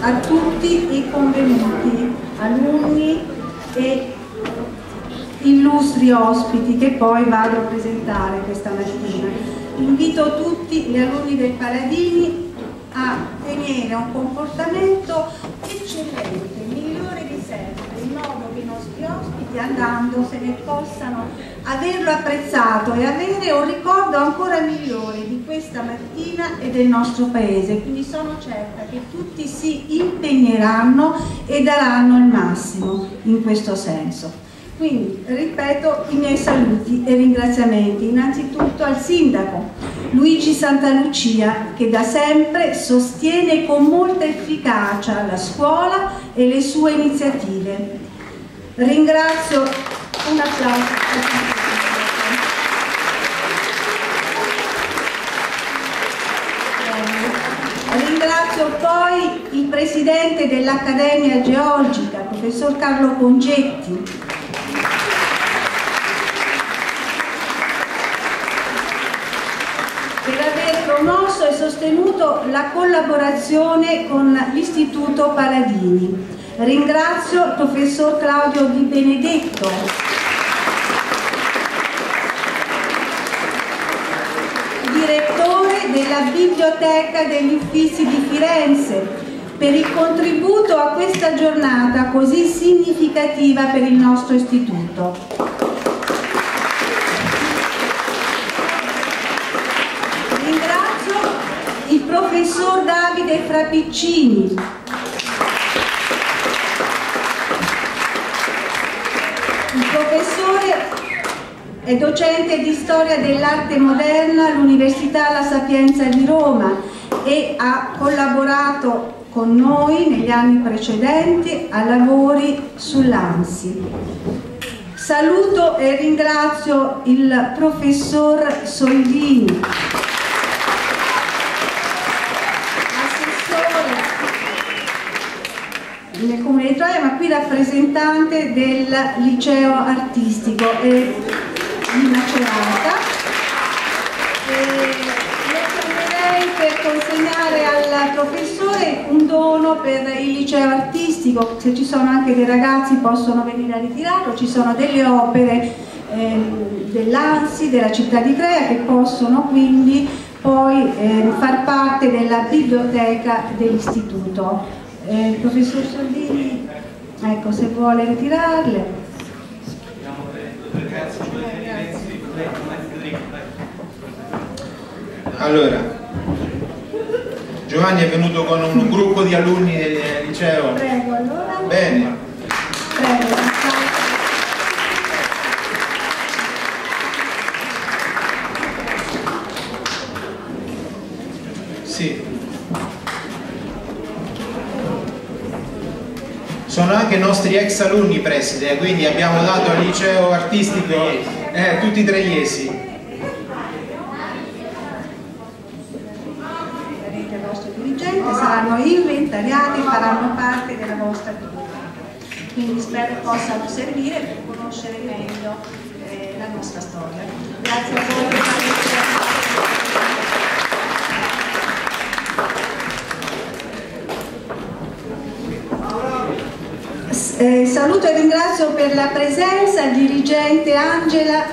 a tutti i convenuti, alunni e illustri ospiti che poi vado a presentare questa mattina. Invito tutti gli alunni del Paladini a tenere un comportamento eccellente, migliore di sempre, in modo che i nostri ospiti, andando, se ne possano averlo apprezzato e avere un ricordo ancora migliore di questa mattina e del nostro paese. Quindi sono certa che tutti si impegneranno e daranno il massimo in questo senso. Quindi ripeto i miei saluti e ringraziamenti innanzitutto al sindaco Luigi Santalucia, che da sempre sostiene con molta efficacia la scuola e le sue iniziative. Ringrazio, un applauso. Ringrazio poi il presidente dell'Accademia Geologica, professor Carlo Congetti, per aver promosso e sostenuto la collaborazione con l'Istituto Paladini. Ringrazio il professor Claudio Di Benedetto, direttore della Biblioteca degli Uffizi di Firenze, per il contributo a questa giornata così significativa per il nostro istituto. Il professor Davide Frapiccini, il professore è docente di storia dell'arte moderna all'Università La Sapienza di Roma e ha collaborato con noi negli anni precedenti a lavori sull'ANSI. Saluto e ringrazio il professor Soldini, nel Comune di Troia, ma qui rappresentante del liceo artistico di Macerata. Lo prenderei per consegnare al professore un dono per il liceo artistico. Se ci sono anche dei ragazzi possono venire a ritirarlo, ci sono delle opere dell'ANSI, della città di Ivrea, che possono quindi poi far parte della biblioteca dell'istituto. Professor Soldini, ecco, se vuole ritirarle. Allora, Giovanni è venuto con un gruppo di alunni del liceo. Prego, allora. Bene. Prego. Sì. Sono anche nostri ex alunni preside, quindi abbiamo dato al liceo artistico tutti i traiesi. Il vostro dirigente saranno inventariati e faranno parte della vostra biblioteca. Quindi spero possano servire per conoscere meglio la nostra storia. Grazie a voi per saluto e ringrazio per la presenza il dirigente Angela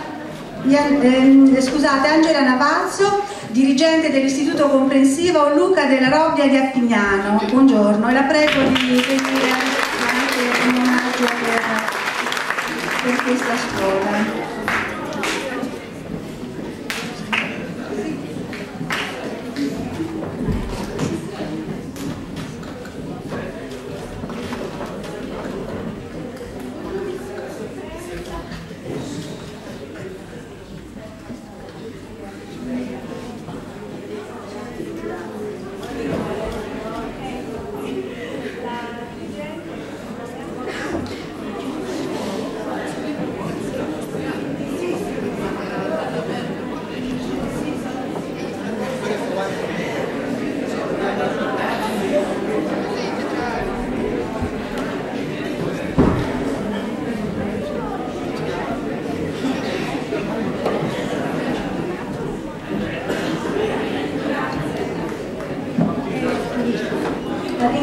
Navazzo, dirigente dell'Istituto Comprensivo Luca della Robbia di Appignano. Buongiorno, e la prego di venire anche in omaggio per questa scuola.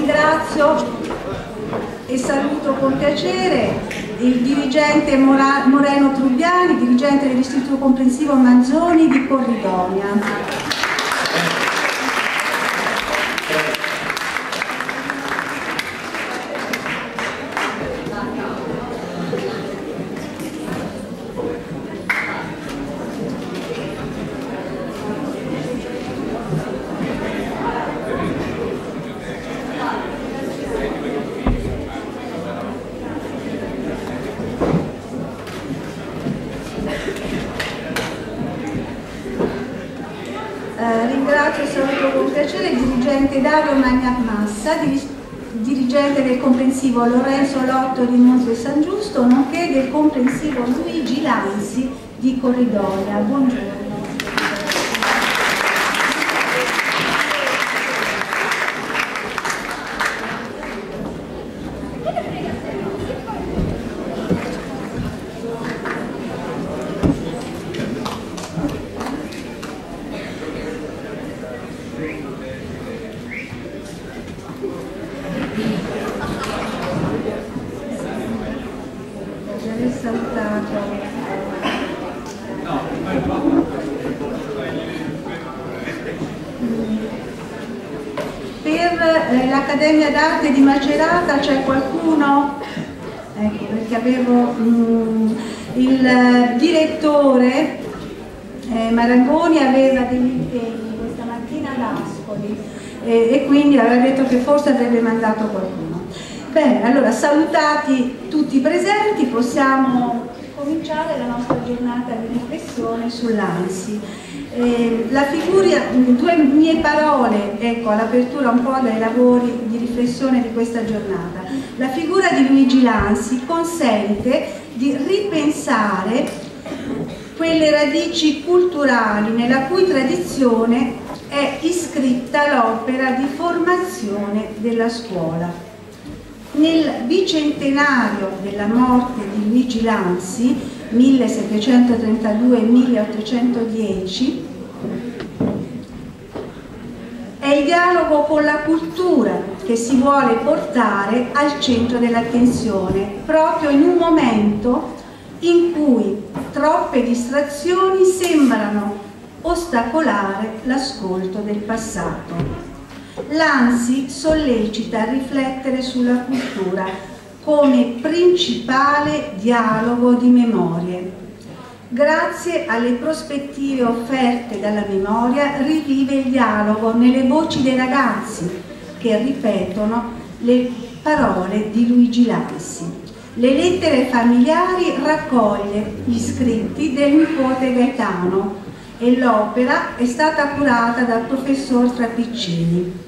ringrazio e saluto con piacere il dirigente Moreno Trubiani, dirigente dell'Istituto Comprensivo Manzoni di Corridonia. Ringrazio e saluto con piacere il dirigente Dario Magnamassa, dirigente del comprensivo Lorenzo Lotto di Monte San Giusto, nonché del comprensivo Luigi Lanzi di Corridonia. Buongiorno. Per l'Accademia d'Arte di Macerata c'è qualcuno? Ecco, perché avevo il direttore Marangoni aveva degli impegni questa mattina ad Ascoli e quindi aveva detto che forse avrebbe mandato qualcuno. Bene, allora salutati tutti i presenti, possiamo cominciare la nostra giornata di riflessione sull'ANSI. La figura, due mie parole, ecco, all'apertura un po' dei lavori di riflessione di questa giornata. La figura di Luigi Lanzi consente di ripensare quelle radici culturali nella cui tradizione è iscritta l'opera di formazione della scuola. Nel bicentenario della morte di Luigi Lanzi, 1732-1810, è il dialogo con la cultura che si vuole portare al centro dell'attenzione, proprio in un momento in cui troppe distrazioni sembrano ostacolare l'ascolto del passato. Lanzi sollecita a riflettere sulla cultura come principale dialogo di memorie. Grazie alle prospettive offerte dalla memoria rivive il dialogo nelle voci dei ragazzi che ripetono le parole di Luigi Lanzi. Le lettere familiari raccoglie gli scritti del nipote Gaetano e l'opera è stata curata dal professor Trapiccini.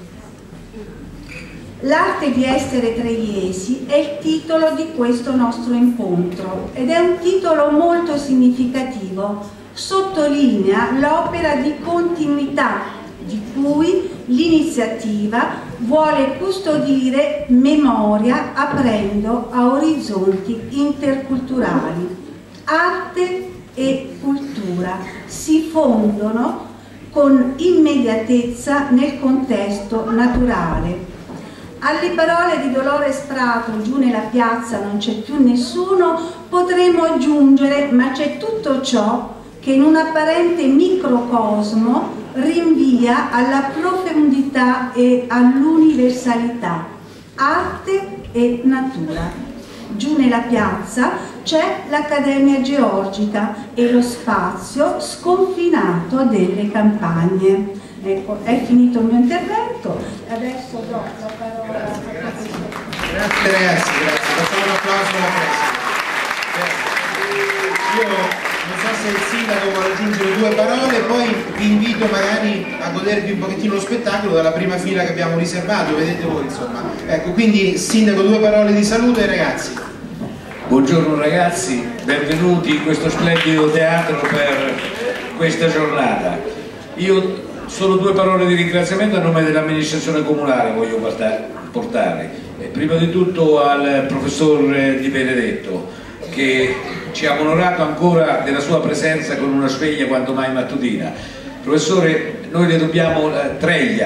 L'arte di essere treiesi è il titolo di questo nostro incontro ed è un titolo molto significativo, sottolinea l'opera di continuità di cui l'iniziativa vuole custodire memoria aprendo a orizzonti interculturali. Arte e cultura si fondono con immediatezza nel contesto naturale. Alle parole di Dolores Prato, giù nella piazza non c'è più nessuno, potremmo aggiungere ma c'è tutto ciò che in un apparente microcosmo rinvia alla profondità e all'universalità, arte e natura. Giù nella piazza c'è l'Accademia Georgica e lo spazio sconfinato delle campagne. Ecco, è finito il mio intervento, adesso do la parola a professore. Grazie ragazzi, grazie. Facciamo un applauso alla presa. Io non so se il sindaco vuole aggiungere due parole, poi vi invito magari a godervi un pochettino lo spettacolo dalla prima fila che abbiamo riservato, vedete voi insomma. Ecco, quindi sindaco, due parole di saluto ai ragazzi. Buongiorno ragazzi, benvenuti in questo splendido teatro per questa giornata. Io solo due parole di ringraziamento a nome dell'amministrazione comunale voglio portare. Prima di tutto al professor Di Benedetto che ci ha onorato ancora della sua presenza con una sveglia quanto mai mattutina. Professore, noi le dobbiamo Treglia,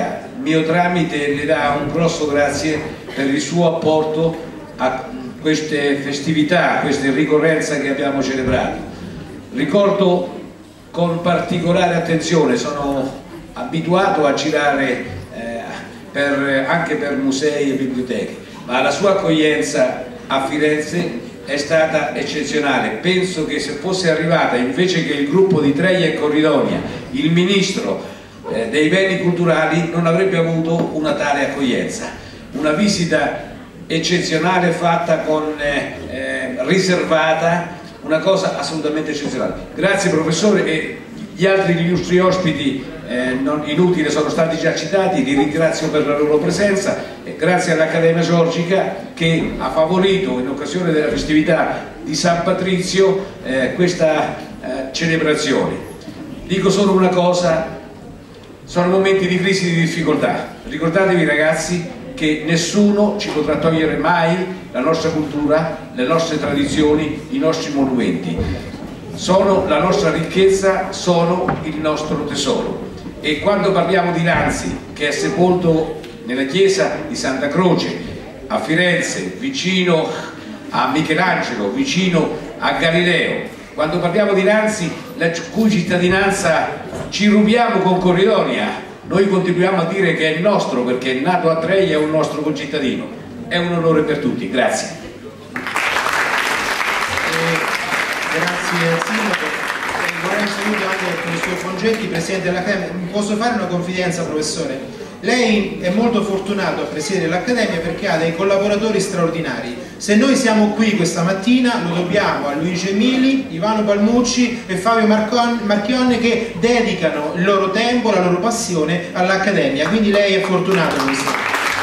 mio tramite le dà un grosso grazie per il suo apporto a queste festività, a queste ricorrenze che abbiamo celebrato. Ricordo con particolare attenzione, sono abituato a girare anche per musei e biblioteche, ma la sua accoglienza a Firenze è stata eccezionale. Penso che se fosse arrivata, invece che il gruppo di Treia e Corridonia, il ministro dei beni culturali, non avrebbe avuto una tale accoglienza. Una visita eccezionale, fatta con riservata, una cosa assolutamente eccezionale. Grazie professore, e gli altri illustri ospiti inutili sono stati già citati, li ringrazio per la loro presenza, e grazie all'Accademia Georgica che ha favorito in occasione della festività di San Patrizio questa celebrazione. Dico solo una cosa: sono momenti di crisi e di difficoltà. Ricordatevi ragazzi che nessuno ci potrà togliere mai la nostra cultura, le nostre tradizioni, i nostri monumenti. Sono la nostra ricchezza, sono il nostro tesoro. E quando parliamo di Lanzi, che è sepolto nella chiesa di Santa Croce a Firenze, vicino a Michelangelo, vicino a Galileo, quando parliamo di Lanzi, la cui cittadinanza ci rubiamo con Corridonia, noi continuiamo a dire che è il nostro perché è nato a Treia, è un nostro concittadino. È un onore per tutti. Grazie. Grazie al Sindaco. Vorrei un saluto anche per i suoi congetti, Presidente dell'Accademia. Posso fare una confidenza, professore? Lei è molto fortunato a presiedere l'Accademia perché ha dei collaboratori straordinari. Se noi siamo qui questa mattina lo dobbiamo a Luigi Emili, Ivano Palmucci e Fabio Marchionne, che dedicano il loro tempo, la loro passione all'Accademia. Quindi lei è fortunato, professore.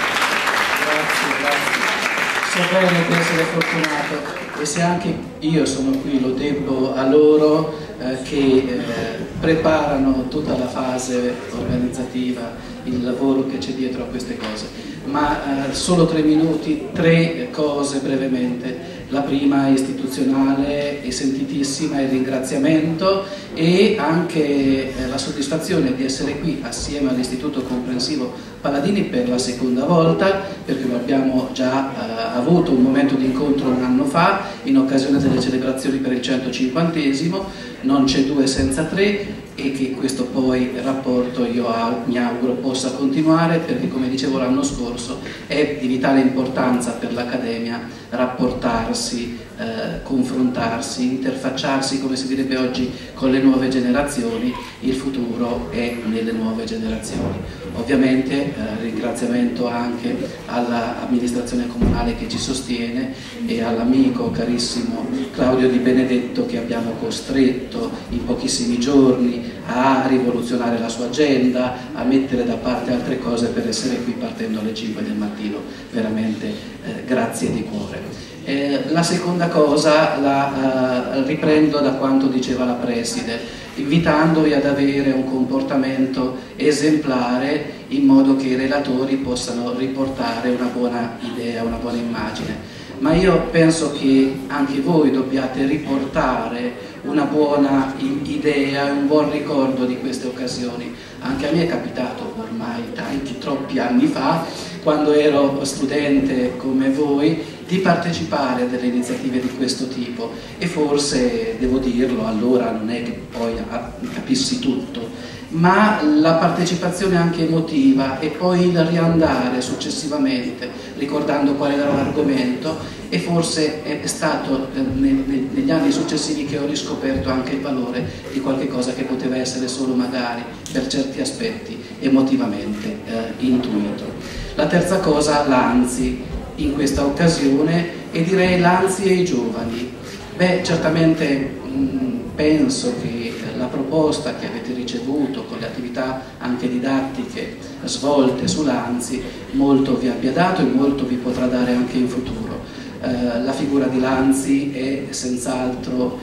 So bene di essere fortunato, e se anche io sono qui lo debbo a loro che preparano tutta la fase organizzativa, il lavoro che c'è dietro a queste cose. Ma solo 3 minuti, 3 cose brevemente. La prima istituzionale e sentitissima è il ringraziamento e anche la soddisfazione di essere qui assieme all'Istituto Comprensivo Paladini per la seconda volta, perché lo abbiamo già avuto un momento di incontro un anno fa in occasione delle celebrazioni per il 150esimo, non c'è 2 senza 3, e che questo poi rapporto io mi auguro possa continuare, perché come dicevo l'anno scorso è di vitale importanza per l'Accademia rapportarsi, confrontarsi, interfacciarsi, come si direbbe oggi, con le nuove generazioni. Il futuro è nelle nuove generazioni. Ovviamente ringraziamento anche all'amministrazione comunale che ci sostiene e all'amico carissimo Claudio Di Benedetto, che abbiamo costretto in pochissimi giorni a rivoluzionare la sua agenda, a mettere da parte altre cose per essere qui partendo alle 5 del mattino. Veramente grazie di cuore. La seconda cosa la riprendo da quanto diceva la Preside, invitandovi ad avere un comportamento esemplare in modo che i relatori possano riportare una buona idea, una buona immagine. Ma io penso che anche voi dobbiate riportare una buona idea, un buon ricordo di queste occasioni. Anche a me è capitato ormai troppi anni fa, quando ero studente come voi, di partecipare a delle iniziative di questo tipo, e forse, devo dirlo, allora non è che poi capissi tutto, ma la partecipazione anche emotiva e poi il riandare successivamente ricordando qual era l'argomento, e forse è stato negli anni successivi che ho riscoperto anche il valore di qualche cosa che poteva essere solo magari per certi aspetti emotivamente intuito. La terza cosa, l'Anzi in questa occasione, e direi l'Anzi e i giovani. Beh, certamente penso che la proposta che avete ricevuto con le attività anche didattiche svolte sull'Anzi molto vi abbia dato e molto vi potrà dare anche in futuro. La figura di Lanzi è senz'altro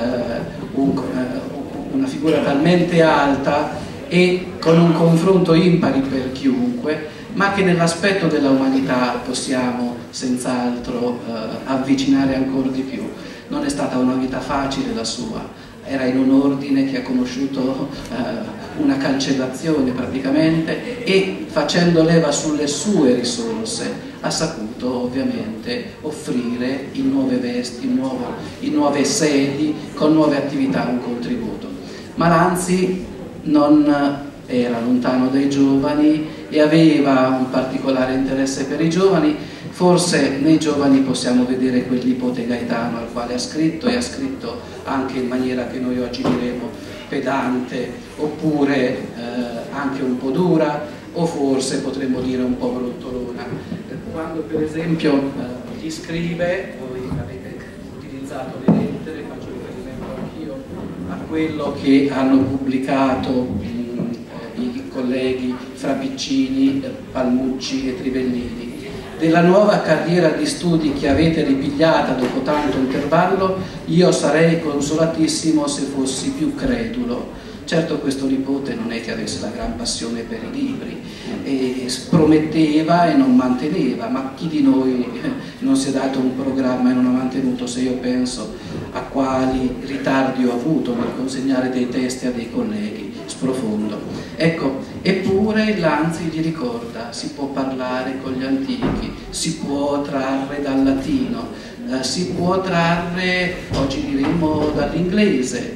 una figura talmente alta e con un confronto impari per chiunque, ma che nell'aspetto della umanità possiamo senz'altro avvicinare ancora di più. Non è stata una vita facile la sua, era in un ordine che ha conosciuto una cancellazione praticamente, e facendo leva sulle sue risorse ha saputo ovviamente offrire in nuove vesti, in nuove sedi, con nuove attività un contributo. Ma Lanzi non era lontano dai giovani e aveva un particolare interesse per i giovani. Forse nei giovani possiamo vedere quel nipote Gaetano al quale ha scritto, e ha scritto anche in maniera che noi oggi diremo pedante, oppure anche un po' dura, o forse potremmo dire un po' brontolona. Quando per esempio gli scrive, voi avete utilizzato le lettere, faccio riferimento anch'io a quello che hanno pubblicato i colleghi Frapiccini, Palmucci e Trivellini, della nuova carriera di studi che avete ripigliata dopo tanto intervallo, io sarei consolatissimo se fossi più credulo. Certo, questo nipote non è che avesse la gran passione per i libri, e prometteva e non manteneva, ma chi di noi non si è dato un programma e non ha mantenuto? Se io penso a quali ritardi ho avuto nel consegnare dei testi a dei colleghi, sprofondo. Ecco, eppure Lanzi gli ricorda: si può parlare con gli antichi, si può trarre dal latino, si può trarre, oggi diremmo, dall'inglese.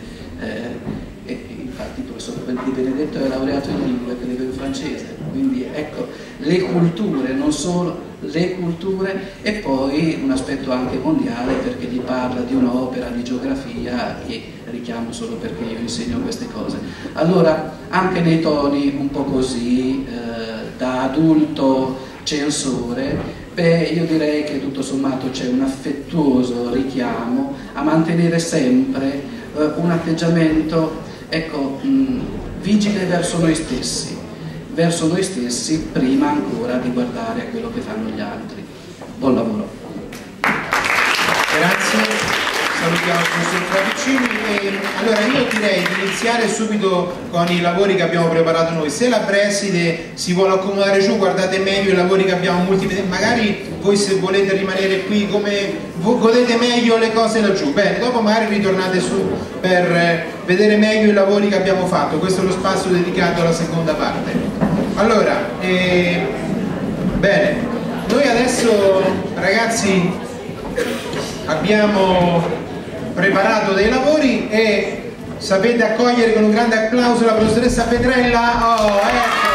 Infatti il professor Di Benedetto è laureato in lingue, credo in francese, quindi ecco, le culture, non solo le culture, e poi un aspetto anche mondiale, perché gli parla di un'opera di geografia che richiamo solo perché io insegno queste cose. Allora, anche nei toni un po' così, da adulto censore, beh, io direi che tutto sommato c'è un affettuoso richiamo a mantenere sempre un atteggiamento, ecco, vigile verso noi stessi prima ancora di guardare a quello che fanno gli altri. Buon lavoro. Grazie. Salutiamo il professor Frapiccini. Allora io direi di iniziare subito con i lavori che abbiamo preparato noi. Se la preside si vuole accomodare giù, guardate meglio i lavori che abbiamo multimediali, magari voi se volete rimanere qui, come godete meglio le cose laggiù, bene, dopo magari ritornate su per vedere meglio i lavori che abbiamo fatto. Questo è lo spazio dedicato alla seconda parte. Allora, bene, noi adesso ragazzi abbiamo preparato dei lavori e sapete accogliere con un grande applauso la professoressa Petrella. Oh, ecco.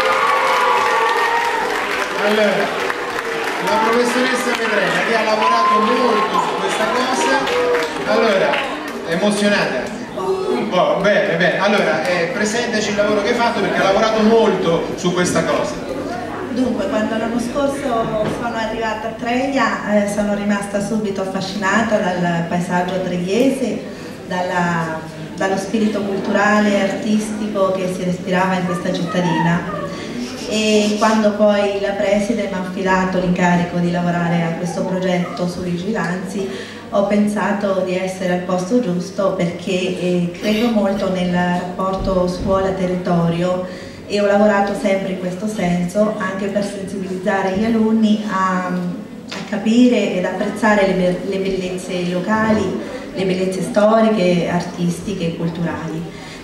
Allora, la professoressa Petrella che ha lavorato molto su questa cosa. Allora, è emozionata? Oh, bene, bene. Allora, presentaci il lavoro che hai fatto, perché ha lavorato molto su questa cosa. Dunque, quando l'anno scorso sono arrivata a Treglia sono rimasta subito affascinata dal paesaggio tregliese, dallo spirito culturale e artistico che si respirava in questa cittadina, e quando poi la preside mi ha affidato l'incarico di lavorare a questo progetto su Luigi Lanzi, ho pensato di essere al posto giusto, perché credo molto nel rapporto scuola-territorio e ho lavorato sempre in questo senso, anche per sensibilizzare gli alunni a capire ed apprezzare le bellezze locali, le bellezze storiche, artistiche e culturali.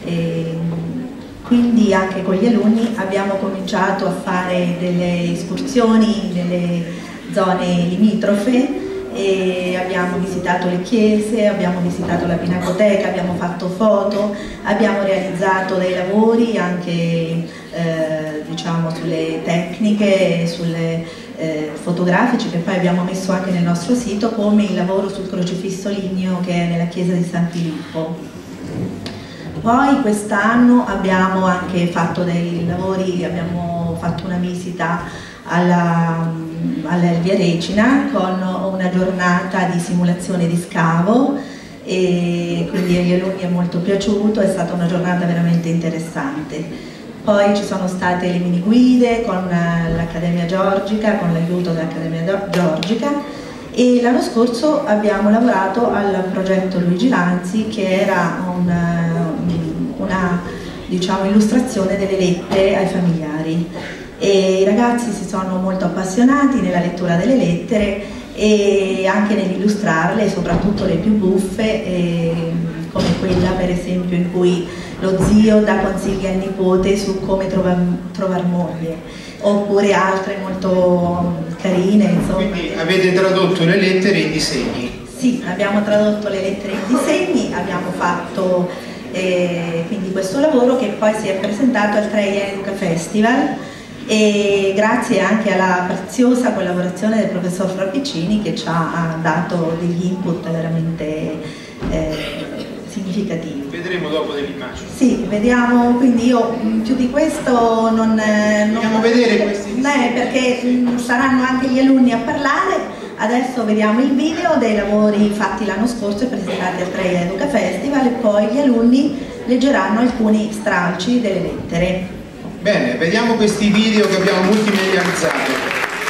Quindi anche con gli alunni abbiamo cominciato a fare delle escursioni nelle zone limitrofe, e abbiamo visitato le chiese, abbiamo visitato la pinacoteca, abbiamo fatto foto, abbiamo realizzato dei lavori anche diciamo sulle tecniche, sulle fotografici, che poi abbiamo messo anche nel nostro sito, come il lavoro sul crocifisso ligneo che è nella chiesa di San Filippo. Poi quest'anno abbiamo anche fatto dei lavori, abbiamo fatto una visita all'Elvia Regina con una giornata di simulazione di scavo, e quindi agli alunni è molto piaciuto, è stata una giornata veramente interessante. Poi ci sono state le mini guide con l'Accademia Giorgica, con l'aiuto dell'Accademia Giorgica, e l'anno scorso abbiamo lavorato al progetto Luigi Lanzi, che era una diciamo, illustrazione delle lettere ai familiari. E i ragazzi si sono molto appassionati nella lettura delle lettere e anche nell'illustrarle, soprattutto le più buffe, come quella per esempio in cui lo zio dà consigli al nipote su come trovare moglie, oppure altre molto carine, insomma. Quindi avete tradotto le lettere in disegni? Sì, abbiamo tradotto le lettere in disegni, abbiamo fatto quindi questo lavoro che poi si è presentato al Treia Educa Festival, e grazie anche alla preziosa collaborazione del professor Frappicini, che ci ha dato degli input veramente significativi. Vedremo dopo delle immagini. Sì, vediamo, quindi io più di questo non vogliamo vedere questi perché saranno anche gli alunni a parlare. Adesso vediamo il video dei lavori fatti l'anno scorso e presentati al Treia Educa Festival, e poi gli alunni leggeranno alcuni stralci delle lettere. Bene, vediamo questi video che abbiamo multimedializzato.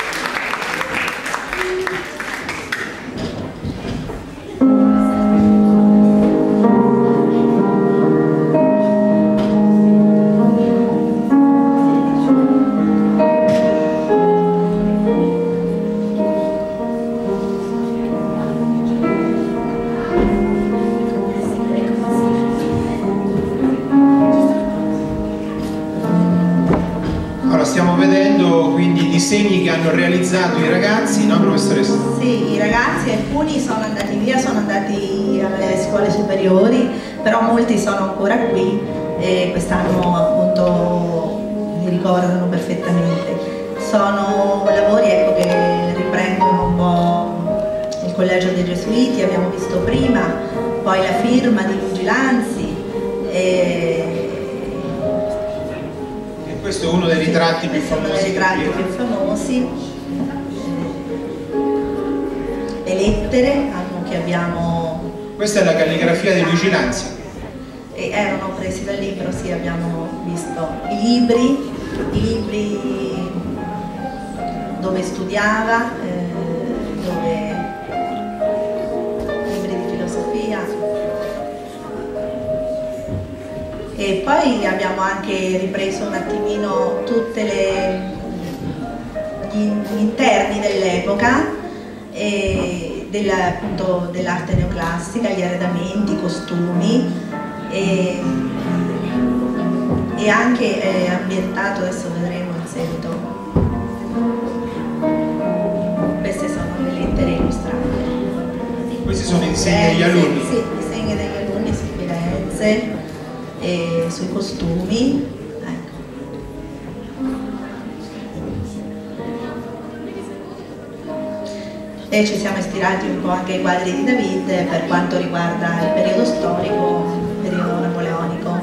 Stiamo vedendo quindi i disegni che hanno realizzato i ragazzi, no professoressa? Sì, i ragazzi, alcuni sono andati via, sono andati alle scuole superiori, però molti sono ancora qui e quest'anno appunto li ricordano perfettamente. Sono lavori, ecco, che riprendono un po' il Collegio dei Gesuiti, abbiamo visto prima, poi la firma di Vigilanzi. Questo è uno dei ritratti più famosi. Le lettere che abbiamo... Questa è la calligrafia di Vigilanzi. Erano presi dal libro, sì, abbiamo visto i libri dove studiava, libri di filosofia. E poi abbiamo anche ripreso un attimino tutti gli interni dell'epoca, appunto dell'arte neoclassica, gli arredamenti, i costumi, e anche ambientato, adesso vedremo in seguito. Queste sono le lettere illustrate. Questi sono i disegni degli alunni? Sì, i disegni degli alunni su Firenze. E sui costumi, ecco. E ci siamo ispirati un po' anche ai quadri di David per quanto riguarda il periodo storico, il periodo napoleonico.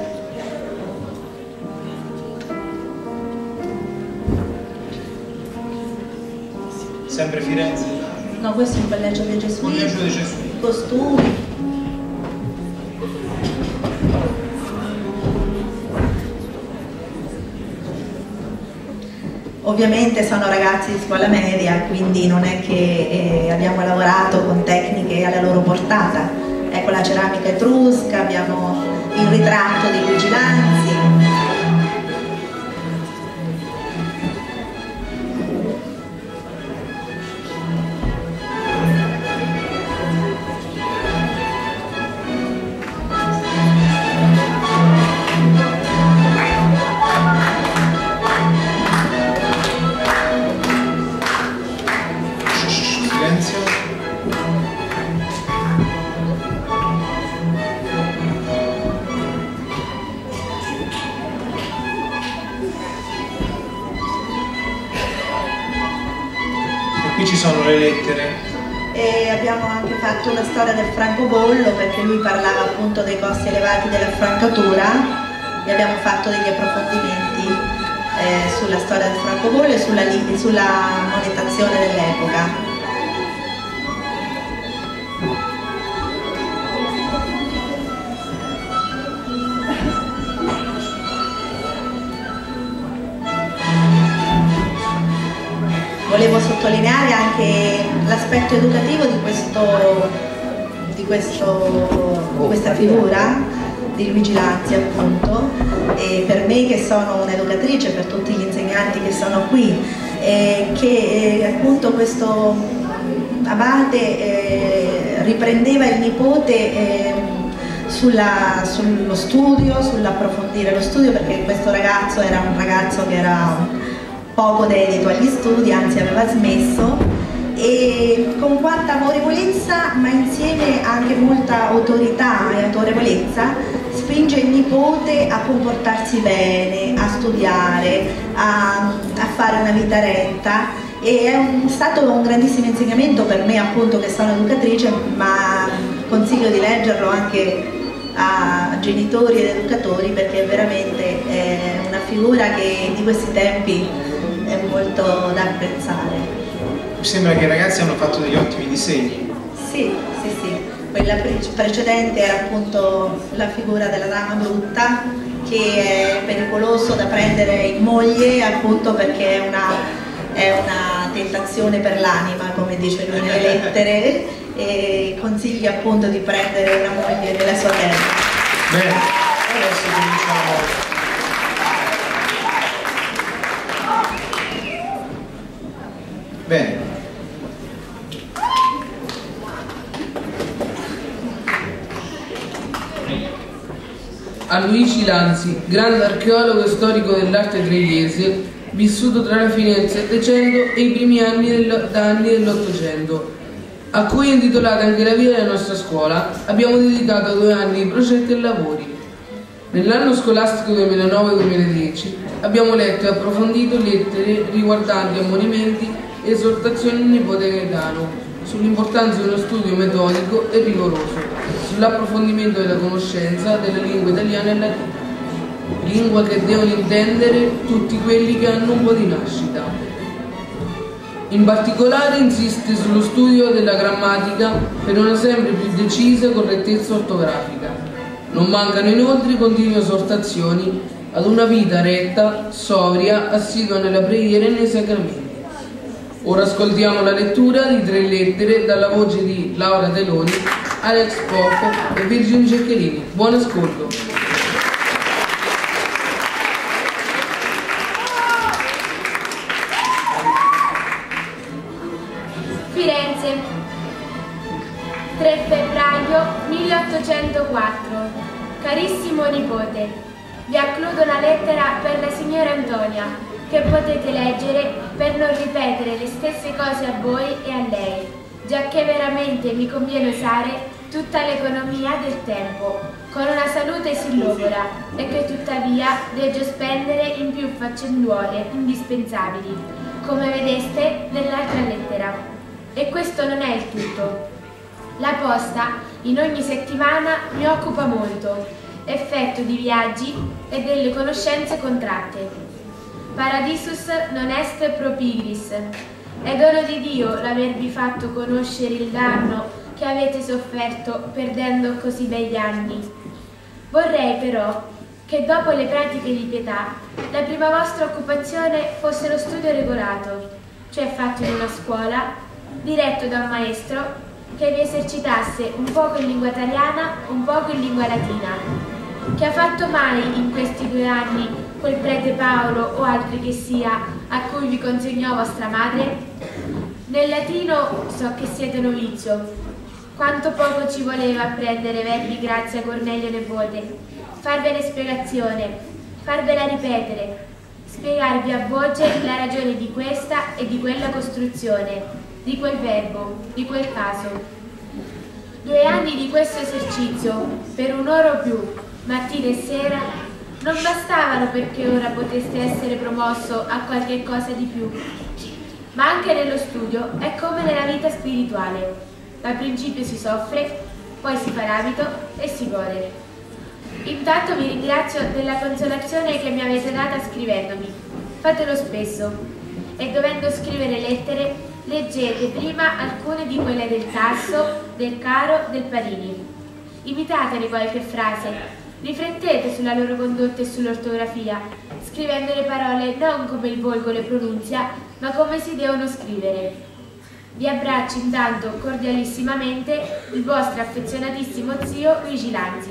Sempre Firenze? No, questo è il Collegio dei Gesuiti. Collegio dei Gesuiti. Costumi. Ovviamente sono ragazzi di scuola media, quindi non è che abbiamo lavorato con tecniche alla loro portata. Ecco la ceramica etrusca, abbiamo il ritratto di Vigilanzi. Qui ci sono le lettere. E abbiamo anche fatto una storia del francobollo, perché lui parlava appunto dei costi elevati della francatura, e abbiamo fatto degli approfondimenti sulla storia del francobollo e sulla monetazione dell'epoca. Volevo sottolineare anche l'aspetto educativo di questa figura di Luigi Lanzi, appunto, e per me che sono un'educatrice, per tutti gli insegnanti che sono qui, che appunto questo abate riprendeva il nipote sullo studio, sull'approfondire lo studio, perché questo ragazzo era un ragazzo che era poco dedito agli studi, anzi aveva smesso, e con quanta amorevolezza, ma insieme anche molta autorità e autorevolezza, spinge il nipote a comportarsi bene, a studiare, a fare una vita retta, e è stato un grandissimo insegnamento per me, appunto, che sono educatrice, ma consiglio di leggerlo anche a genitori ed educatori, perché veramente è una figura che di questi tempi è molto da apprezzare. Mi sembra che i ragazzi hanno fatto degli ottimi disegni. Sì, sì, sì. Quella precedente era appunto la figura della dama brutta, che è pericoloso da prendere in moglie, appunto perché è una tentazione per l'anima, come dice lui nelle lettere, e consiglia appunto di prendere una moglie nella sua terra. Bene, adesso cominciamo. Bene. A Luigi Lanzi, grande archeologo e storico dell'arte treviese, vissuto tra la fine del Settecento e i primi anni dell'Ottocento, a cui è intitolata anche la via della nostra scuola, abbiamo dedicato 2 anni di progetti e lavori. Nell'anno scolastico 2009-2010 abbiamo letto e approfondito lettere riguardanti ammonimenti e esortazioni al nipote Gaetano, sull'importanza di uno studio metodico e rigoroso, sull'approfondimento della conoscenza della lingua italiana e latina, lingua che devono intendere tutti quelli che hanno un po' di nascita. In particolare insiste sullo studio della grammatica per una sempre più decisa correttezza ortografica. Non mancano inoltre continue esortazioni ad una vita retta, sobria, assidua nella preghiera e nei sacramenti. Ora ascoltiamo la lettura di 3 lettere dalla voce di Laura Teloni, Alex Pop e Virginia Ceccherini. Buon ascolto. Firenze, 3 febbraio 1804. Carissimo nipote, vi accludo una lettera per la signora Antonia, che potete leggere per non ripetere le stesse cose a voi e a lei, giacché veramente mi conviene usare tutta l'economia del tempo, con una salute sì logora, e che tuttavia devo spendere in più faccenduole indispensabili, come vedeste nell'altra lettera. E questo non è il tutto. La posta in ogni settimana mi occupa molto, effetto di viaggi e delle conoscenze contratte. Paradisus non est pro pigris, è dono di Dio l'avervi fatto conoscere il danno che avete sofferto perdendo così begli anni. Vorrei però che dopo le pratiche di pietà la prima vostra occupazione fosse lo studio regolato, cioè fatto in una scuola, diretto da un maestro che vi esercitasse un poco in lingua italiana, un poco in lingua latina. Che ha fatto mai in questi 2 anni quel prete Paolo o altri che sia a cui vi consegnò vostra madre? Nel latino so che siete novizio. Quanto poco ci voleva apprendere verbi grazie a Cornelio Nepote, farvene spiegazione, farvela ripetere, spiegarvi a voce la ragione di questa e di quella costruzione, di quel verbo, di quel caso. 2 anni di questo esercizio, per 1 ora o più, mattina e sera, non bastavano perché ora poteste essere promosso a qualche cosa di più. Ma anche nello studio è come nella vita spirituale. Dal principio si soffre, poi si fa l'abito e si gode. Intanto vi ringrazio della consolazione che mi avete data scrivendomi. Fatelo spesso. E dovendo scrivere lettere, leggete prima alcune di quelle del Tasso, del Caro, del Parini. Imitatene qualche frase. Riflettete sulla loro condotta e sull'ortografia, scrivendo le parole non come il volgo le pronunzia, ma come si devono scrivere. Vi abbraccio intanto cordialissimamente il vostro affezionatissimo zio Luigi Lanzi.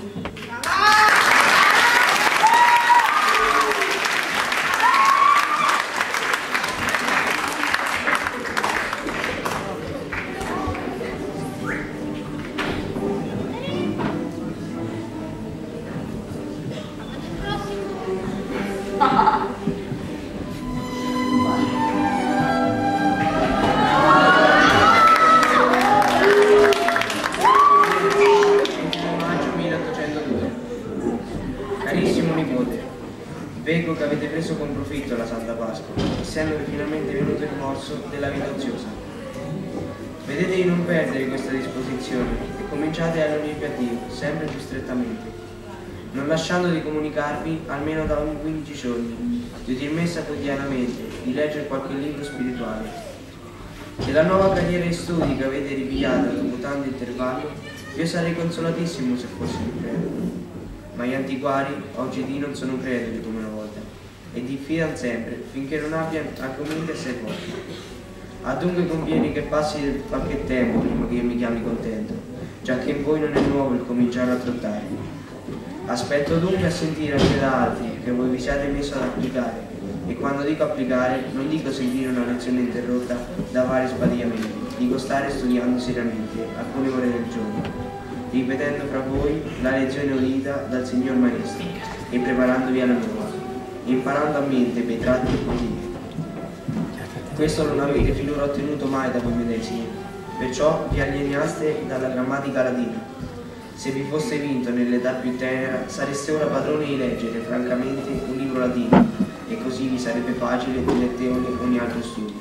Maggio 1802. Carissimo nipote, vedo che avete preso con profitto la Santa Pasqua, essendo finalmente venuto il morso della vita oziosa. Vedete di non perdere questa disposizione e cominciate a unirvi a Dio sempre più strettamente, non lasciando di comunicarvi almeno da ogni 15 giorni, di udir messa quotidianamente, di leggere qualche libro spirituale. Della nuova carriera di studi che avete ripigliata dopo tanto intervallo, io sarei consolatissimo se fossi un credo. Ma gli antiquari oggi non sono creduli come una volta e diffidano sempre finché non abbiano argomenti assai forti. Adunque conviene che passi qualche tempo prima che io mi chiami contento, già che in voi non è nuovo il cominciare a trottare. Aspetto dunque a sentire anche da altri che voi vi siate messo ad applicare, e quando dico applicare non dico sentire una lezione interrotta da vari sbadigliamenti, dico stare studiando seriamente alcune ore del giorno, ripetendo fra voi la lezione udita dal signor maestro e preparandovi alla nuova, imparando a mente bei tratti e motivi. Questo non avete finora ottenuto mai da voi medesimi, perciò vi alienaste dalla grammatica latina. Se vi foste vinto nell'età più tenera, sareste ora padroni di leggere francamente un libro latino, e così vi sarebbe facile e dilettevole ogni altro studio.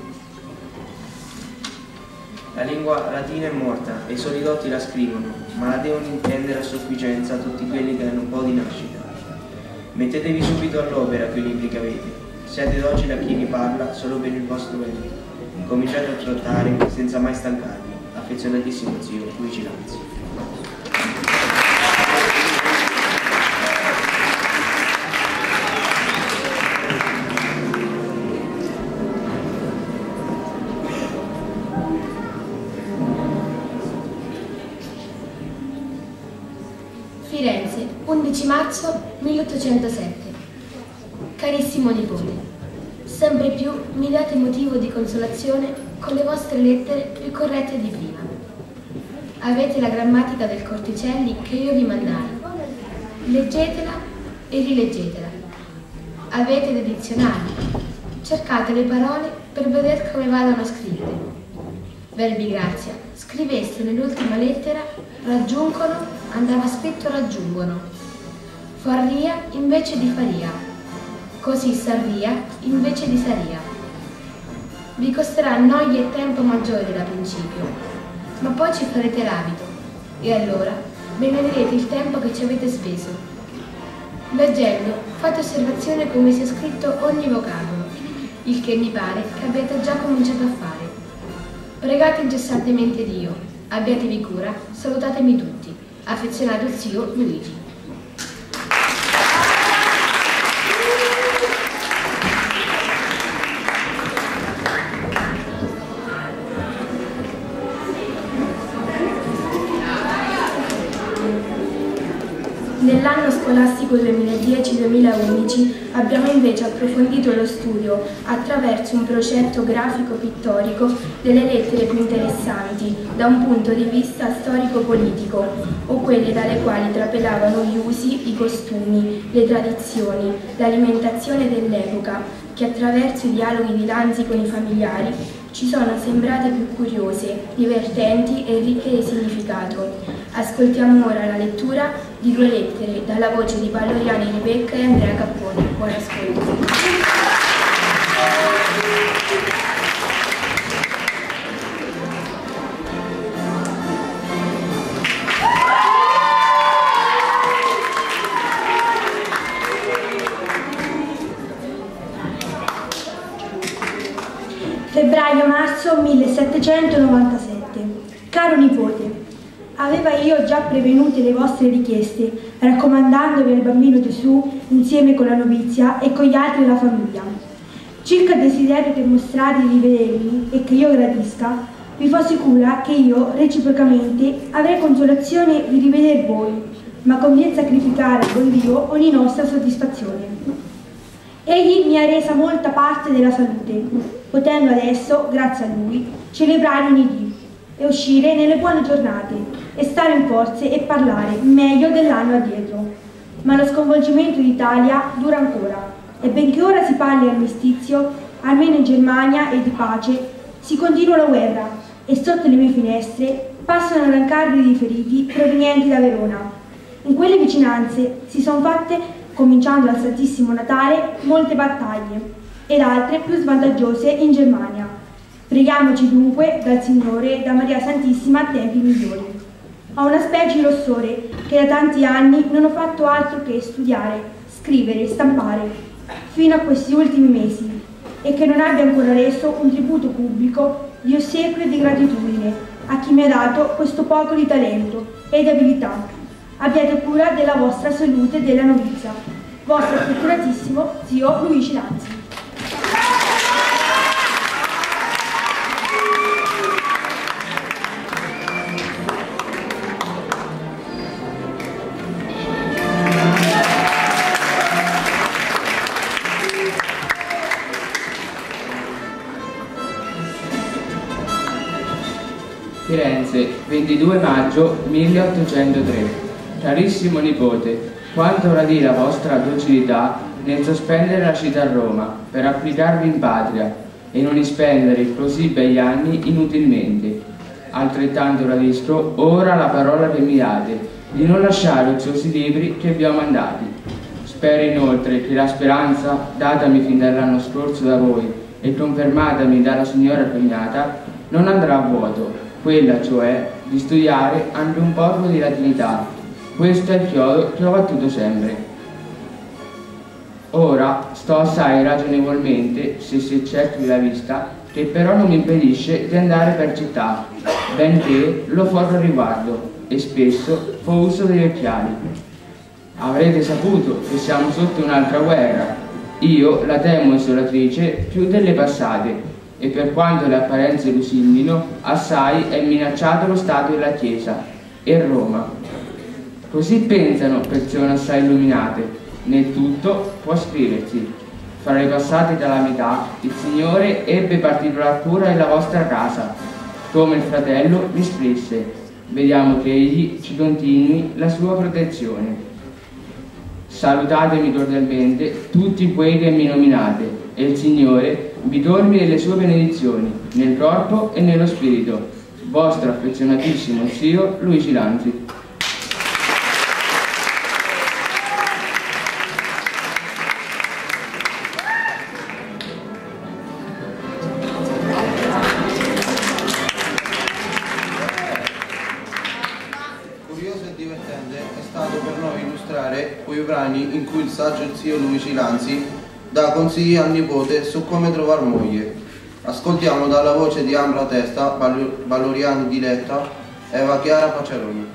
La lingua latina è morta e i soli dotti la scrivono, ma la devono intendere a sufficienza tutti quelli che hanno un po' di nascita. Mettetevi subito all'opera con i libri che avete. Siate docili a chi vi parla solo per il vostro bene. Cominciate a trottare senza mai stancarvi. Affezionatissimo zio Luigi Lanzi. Firenze, 11 marzo 1807. Carissimo nipote, sempre più mi date motivo di consolazione con le vostre lettere più corrette di prima. Avete la grammatica del Corticelli che io vi mandai. Leggetela e rileggetela. Avete dei dizionari. Cercate le parole per vedere come vadano scritte. Verbi grazia. Scriveste nell'ultima lettera raggiungono, andava scritto raggiungono. Farria invece di faria. Così sarria invece di saria. Vi costerà noie e tempo maggiori da principio, ma poi ci farete l'abito, e allora benedirete il tempo che ci avete speso. Leggendo, fate osservazione come sia scritto ogni vocabolo, il che mi pare che abbiate già cominciato a fare. Pregate incessantemente Dio, abbiatevi cura, salutatemi tutti. Affezionato il zio Luigi. Nell'anno scolastico 2010-2011 abbiamo invece approfondito lo studio attraverso un progetto grafico-pittorico delle lettere più interessanti da un punto di vista storico-politico, o quelle dalle quali trapelavano gli usi, i costumi, le tradizioni, l'alimentazione dell'epoca, che attraverso i dialoghi di Lanzi con i familiari ci sono sembrate più curiose, divertenti e ricche di significato. Ascoltiamo ora la lettura di 2 lettere dalla voce di Palloriani Rebecca e Andrea Capponi. Buon ascolto. Febbraio-marzo 1797. Caro nipote, aveva io già prevenute le vostre richieste, raccomandandovi al bambino Gesù insieme con la novizia e con gli altri della famiglia. Circa il desiderio che mostrate di vedermi e che io gradisca, vi fo sicura che io, reciprocamente, avrei consolazione di riveder voi, ma convien sacrificare con Dio ogni nostra soddisfazione. Egli mi ha resa molta parte della salute, potendo adesso, grazie a Lui, celebrare ogni dì e uscire nelle buone giornate e stare in forze e parlare meglio dell'anno addietro. Ma lo sconvolgimento d'Italia dura ancora, E benché ora si parli di armistizio, almeno in Germania e di pace, si continua la guerra e sotto le mie finestre passano rancardi di feriti provenienti da Verona. In quelle vicinanze si sono fatte, cominciando dal Santissimo Natale, molte battaglie ed altre più svantaggiose in Germania. Preghiamoci dunque dal Signore e da Maria Santissima a tempi migliori. Ho una specie di rossore che da tanti anni non ho fatto altro che studiare, scrivere, stampare, fino a questi ultimi mesi, e che non abbia ancora reso un tributo pubblico di ossequio e di gratitudine a chi mi ha dato questo poco di talento ed abilità. Abbiate cura della vostra salute e della novizia. Vostro affezionatissimo zio Luigi Lanzi. Firenze, 22 maggio 1803. Carissimo nipote, quanto gradì la vostra docilità nel sospendere la città a Roma per applicarvi in patria e non spendere così begli anni inutilmente. Altrettanto gradisco ora la parola che mi date di non lasciare oziosi libri che vi ho mandati. Spero inoltre che la speranza, datami fin dall'anno scorso da voi e confermatami dalla signora cognata, non andrà a vuoto, quella cioè di studiare anche un poco di latinità. Questo è il chiodo che ho battuto sempre. Ora sto assai ragionevolmente, se si eccetto la vista, che però non mi impedisce di andare per città, benché lo farò riguardo e spesso fa uso degli occhiali. Avrete saputo che siamo sotto un'altra guerra. Io la temo isolatrice più delle passate, e per quanto le apparenze lusingino, assai è minacciato lo Stato e la Chiesa, e Roma. Così pensano persone assai illuminate, nel tutto può scriversi. Fra le passate calamità, il Signore ebbe particolar cura della vostra casa, come il fratello vi scrisse. Vediamo che egli ci continui la sua protezione. Salutatemi cordialmente tutti quei che mi nominate, e il Signore vi colmi delle sue benedizioni, nel corpo e nello spirito. Vostro affezionatissimo zio Luigi Lanzi. Quei brani in cui il saggio zio Luigi Lanzi dà consigli al nipote su come trovare moglie. Ascoltiamo dalla voce di Ambra Testa, Valoriani Diletta, Eva Chiara Paciaroni.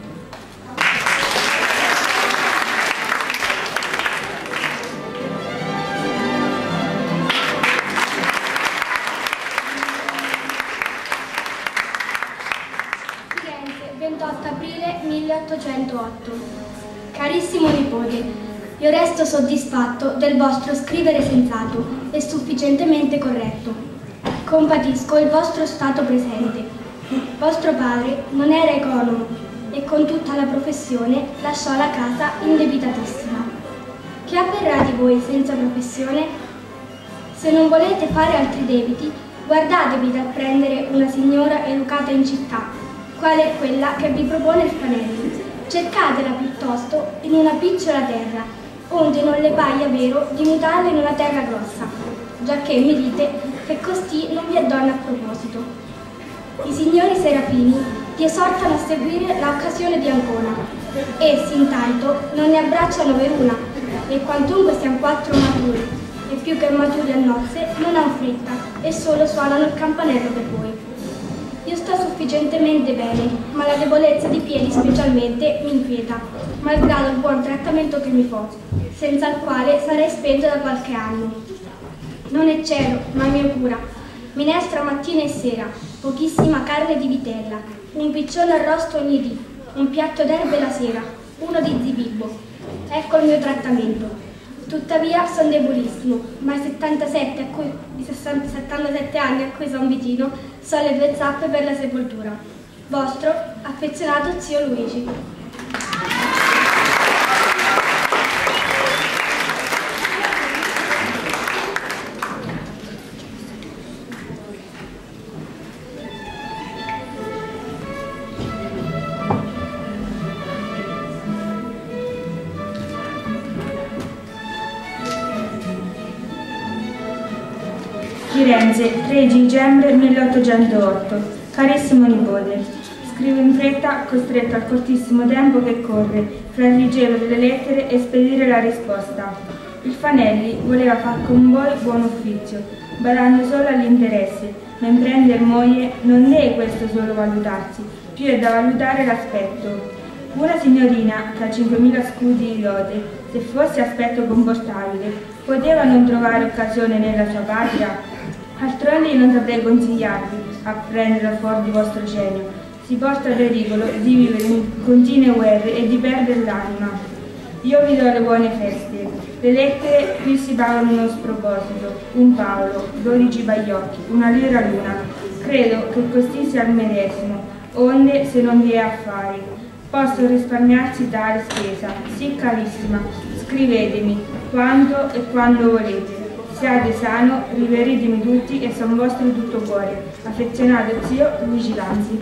Firenze, 28 aprile 1808. Carissimo nipote, io resto soddisfatto del vostro scrivere sensato e sufficientemente corretto. Compatisco il vostro stato presente. Vostro padre non era economo e con tutta la professione lasciò la casa indebitatissima. Che avverrà di voi senza professione? Se non volete fare altri debiti, guardatevi dal prendere una signora educata in città, quale è quella che vi propone Spanelli. Cercatela piuttosto in una picciola terra, onde non le paia vero di mutarla in una terra grossa, giacché mi dite che costì non vi è donna a proposito. I signori serafini ti esortano a seguire l'occasione di Ancona. Essi intanto non ne abbracciano veruna, e quantunque siano 4 maturi, e più che maturi a nozze, non han fretta, e solo suonano il campanello per voi. Io sto sufficientemente bene, ma la debolezza di piedi specialmente mi inquieta, malgrado il buon trattamento che mi fo, senza il quale sarei spento da qualche anno. Non è cielo, ma mia cura. Minestra mattina e sera, pochissima carne di vitella, un piccione arrosto ogni dì, un piatto d'erbe la sera, uno di zibibbo. Ecco il mio trattamento. Tuttavia sono debolissimo, ma i 77 anni a cui sono vicino sono le 2 zappe per la sepoltura. Vostro affezionato zio Luigi. Firenze, 13 dicembre 1808. Carissimo nipote, scrivo in fretta, costretto al cortissimo tempo che corre fra il ricevere le lettere e spedire la risposta. Il Fanelli voleva far con voi buon ufficio, badando solo all'interesse, ma imprender moglie non è questo solo valutarsi, più è da valutare l'aspetto. Una signorina che ha 5.000 scudi di dote, se fosse aspetto comportabile, poteva non trovare occasione nella sua patria? Altrimenti non saprei consigliarvi a prenderla fuori di vostro cenio. Si porta al pericolo di vivere in continue guerre e di perdere l'anima. Io vi do le buone feste. Le lettere qui si pagano uno sproposito, un Paolo, 12 baiocchi, una lira l'una. Credo che costì sia il medesimo, onde se non vi è affari. Posso risparmiarsi tale spesa. Sì, carissima, scrivetemi quanto e quando volete. Siate sano, riveritemi tutti e son vostro di tutto cuore. Affezionato zio Luigi Lanzi.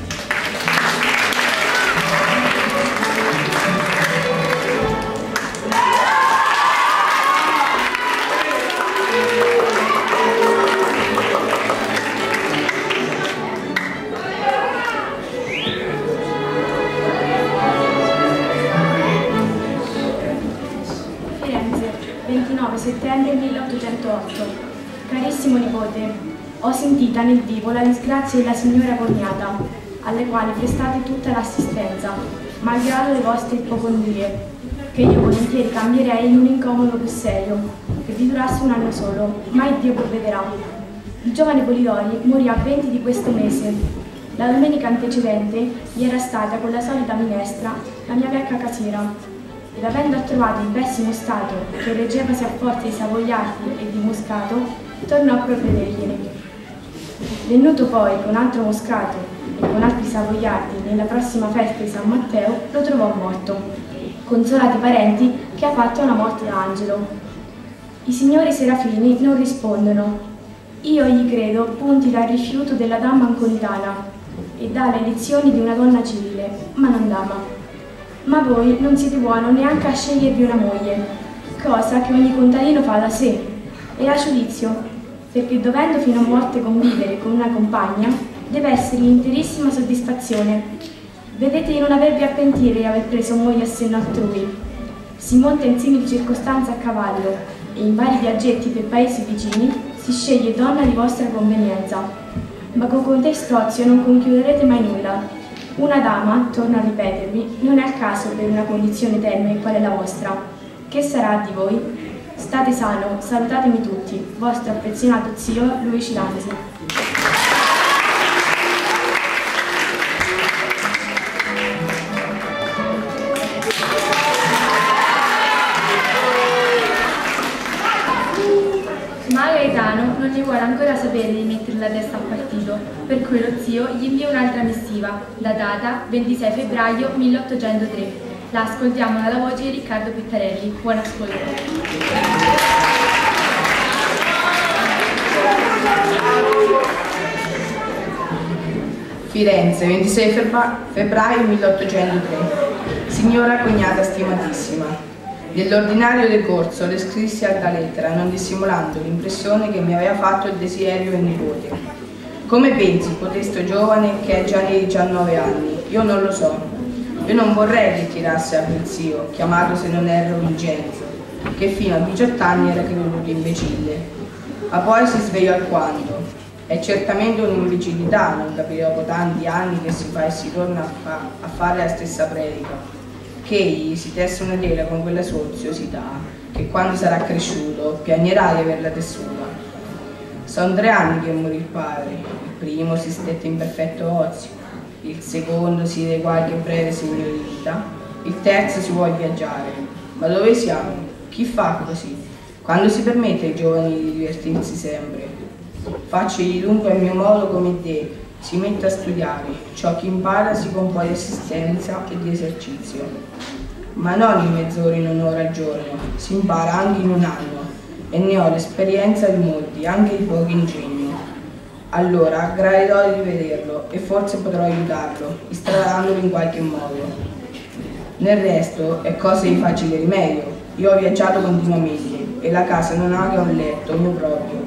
Settembre 1808. Carissimo nipote, ho sentita nel vivo la disgrazia della signora cognata, alle quali prestate tutta l'assistenza, malgrado le vostre ipocondrie, che io volentieri cambierei in un incomodo più serio, che vi durasse un anno solo, ma Dio provvederà. Il giovane Polidori morì a 20 di questo mese. La domenica antecedente gli era stata con la solita minestra la mia vecchia casiera, ed avendo trovato in pessimo stato, che reggevasi a forza di savoiardi e di moscato, tornò a provvedergliene. Venuto poi con altro moscato e con altri savoiardi nella prossima festa di San Matteo, lo trovò morto, consolati i parenti che ha fatto una morte d'angelo. I signori serafini non rispondono. Io gli credo punti dal rifiuto della dama anconitana e dalle elezioni di una donna civile, ma non dama. Ma voi non siete buono neanche a scegliervi una moglie, cosa che ogni contadino fa da sé, e a giudizio, perché dovendo fino a morte convivere con una compagna, deve essere interissima soddisfazione. Vedete di non avervi a pentire di aver preso moglie a senno altrui. Si monta in simili circostanze a cavallo, e in vari viaggetti per paesi vicini si sceglie donna di vostra convenienza. Ma con contesto ozio non conchiuderete mai nulla. Una dama, torno a ripetervi, non è al caso per una condizione tenue quale la vostra. Che sarà di voi? State sano, salutatemi tutti. Vostro affezionato zio Luigi Lanzi. Ma Gaetano non ne vuole ancora sapere di mettere la testa a partito, per cui lo zio gli invia un'altra missiva, datata 26 febbraio 1803. La ascoltiamo dalla voce di Riccardo Pittarelli. Buon ascolto. Firenze, 26 febbraio 1803. Signora cognata stimatissima, dell'ordinario decorso le scrissi alta lettera, non dissimulando l'impressione che mi aveva fatto il desiderio del nipote. Come pensi, cotesto giovane che è già nei 19 anni? Io non lo so. Io non vorrei che tirasse a quel zio, chiamato se non erro Vincenzo, che fino a 18 anni era creduto imbecille. Ma poi si svegliò alquanto. È certamente un'imbecillità non capire dopo tanti anni che si fa e si torna a fare la stessa predica. Che egli si tesse una tela con quella sua oziosità, che quando sarà cresciuto piagnerà di averla tessuta. Sono 3 anni che morì il padre, il primo si stette in perfetto ozio, il secondo si diede qualche breve segno di vita, il terzo si vuole viaggiare. Ma dove siamo? Chi fa così? Quando si permette ai giovani di divertirsi sempre? Faccegli dunque a mio modo come te, si mette a studiare, ciò che impara si con un po' di assistenza e di esercizio. Ma non in mezz'ora, in un'ora al giorno, si impara anche in un anno, e ne ho l'esperienza di molti, anche di poco ingegno. Allora gradirò di vederlo e forse potrò aiutarlo, istradandolo in qualche modo. Nel resto è cosa di facile rimedio. Io ho viaggiato continuamente e la casa non ha che un letto mio proprio,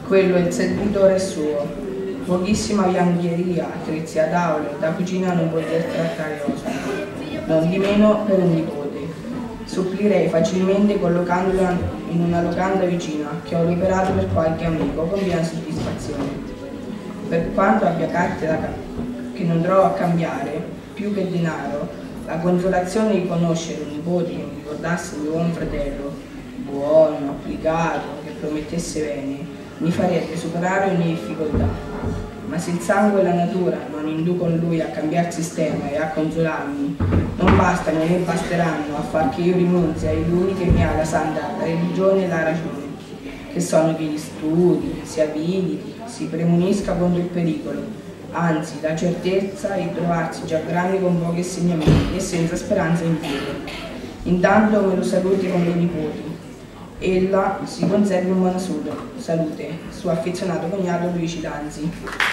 quello il servitore è suo. Pochissima biancheria, attrezzi ad aule, da cucina non poter trattare ospiti, non di meno per un nipote. Supplirei facilmente collocandolo in una locanda vicina, che ho riparato per qualche amico con piena soddisfazione. Per quanto abbia carte che non trovo a cambiare, più che denaro, la consolazione di conoscere un nipote che mi ricordasse il mio buon fratello, buono, applicato, che promettesse bene, mi farebbe superare ogni difficoltà. Ma se il sangue e la natura non inducono lui a cambiare sistema e a consolarmi, non bastano né basteranno a far che io rinunzi ai lui che mi ha la santa religione e la ragione, che sono che gli studi, si abiliti, si premunisca contro il pericolo, anzi la certezza di trovarsi già grande con pochi insegnamenti e senza speranza in Dio. Intanto me lo saluti con i nipoti. Ella si conservi in buona salute, suo affezionato cognato Luigi Lanzi.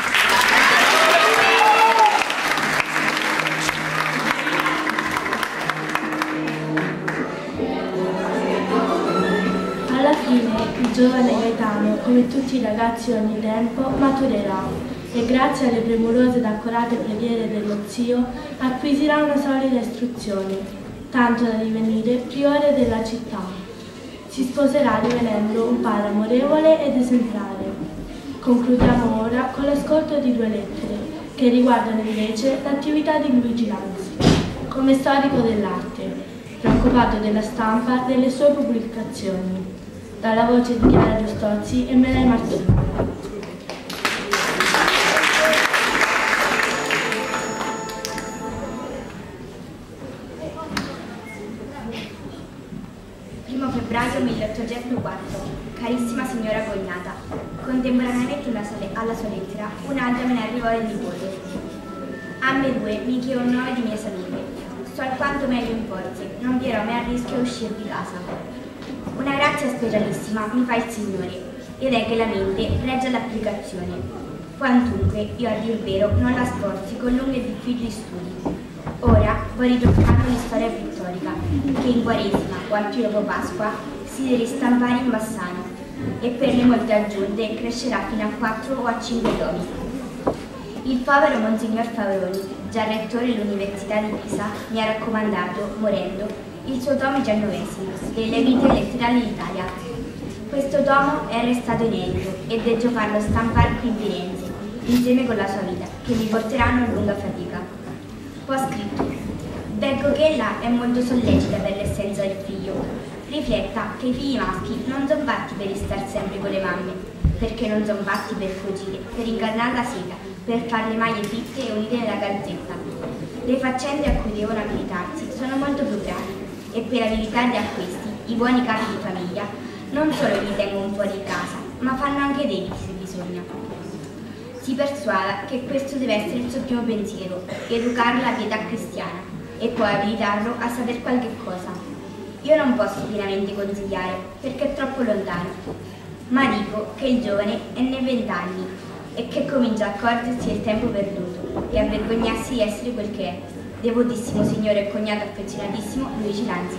Alla fine il giovane Gaetano, come tutti i ragazzi di ogni tempo, maturerà e grazie alle premurose ed accorate preghiere dello zio acquisirà una solida istruzione, tanto da divenire priore della città. Si sposerà divenendo un padre amorevole ed esemplare. Concludiamo ora con l'ascolto di 2 lettere che riguardano invece l'attività di Luigi Lanzi. Come storico dell'arte, preoccupato della stampa delle sue pubblicazioni, dalla voce di Chiara Giustozzi e Melania Martino. Febbraio 1804. Carissima signora cognata, contemporaneamente alla sua lettera, un'altra me ne arrivò del nipote. Ambedue mi chiedono 9 di mia salute. Sto alquanto meglio in forze, non vi ero mai a rischio uscire di casa. Una grazia specialissima mi fa il Signore, ed è che la mente regge all'applicazione. Quantunque, io a dir vero, non la sforzi con lunghi e difficili studi. Ora voi ritoccate l'istoria pittorica, che in Quaresima o al più dopo Pasqua si deve ristampare in Bassano, e per le molte aggiunte crescerà fino a 4 o a 5 tomi. Il povero Monsignor Favroni, già rettore dell'Università di Pisa, mi ha raccomandato, morendo, il suo tomo XIX, delle vite letterali d'Italia. Questo tomo è restato inedito e deggio farlo stampare qui in Firenze, insieme con la sua vita, che mi porteranno a lunga fatica. Poi ho scritto: vengo che ella è molto sollecita per l'essenza del figlio. Rifletta che i figli maschi non sono fatti per star sempre con le mamme, perché non sono fatti per fuggire, per ingannare la seta, per fare le maglie fitte e unite nella calzetta. Le faccende a cui devono abilitarsi sono molto più gravi, e per abilitarli a questi, i buoni capi di famiglia non solo li tengono fuori casa, ma fanno anche debiti se bisogna. Si persuada che questo deve essere il suo primo pensiero, educarlo alla pietà cristiana e poi abilitarlo a sapere qualche cosa. Io non posso pienamente consigliare perché è troppo lontano, ma dico che il giovane è nei 20 anni e che comincia a accorgersi del tempo perduto e a vergognarsi di essere quel che è. Devotissimo signore e cognato affezionatissimo Luigi Lanzi.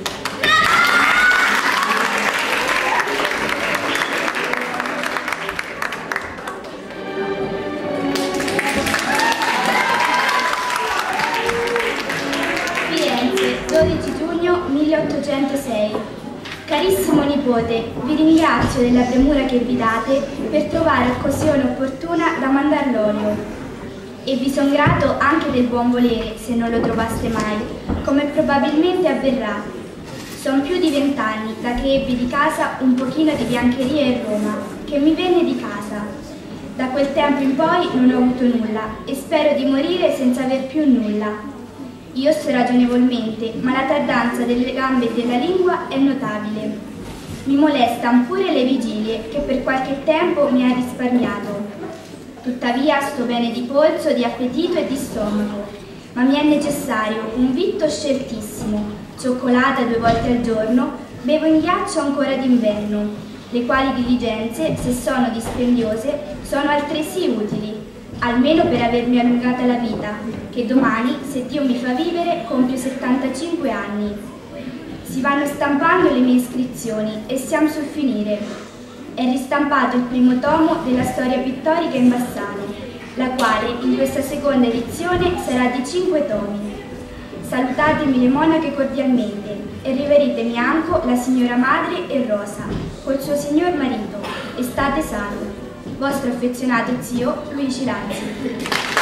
Firenze, 12 giugno 1806. Carissimo nipote, vi ringrazio della premura che vi date per trovare occasione opportuna da mandar l'olio. E vi son grato anche del buon volere, se non lo trovaste mai, come probabilmente avverrà. Son più di 20 anni da che ebbi di casa un pochino di biancheria in Roma, che mi venne di casa. Da quel tempo in poi non ho avuto nulla e spero di morire senza aver più nulla. Io sto ragionevolmente, ma la tardanza delle gambe e della lingua è notabile. Mi molestano pure le vigilie che per qualche tempo mi ha risparmiato. Tuttavia sto bene di polso, di appetito e di stomaco, ma mi è necessario un vitto sceltissimo, cioccolata 2 volte al giorno, bevo in ghiaccio ancora d'inverno, le quali diligenze, se sono dispendiose, sono altresì utili, almeno per avermi allungata la vita, che domani, se Dio mi fa vivere, compio 75 anni. Si vanno stampando le mie iscrizioni e siamo sul finire. è ristampato il primo tomo della storia pittorica in Bassano, la quale in questa seconda edizione sarà di 5 tomi. Salutatemi le monache cordialmente e riveritemi anche la signora madre e Rosa, col suo signor marito, e state sani. Vostro affezionato zio Luigi Lanzi.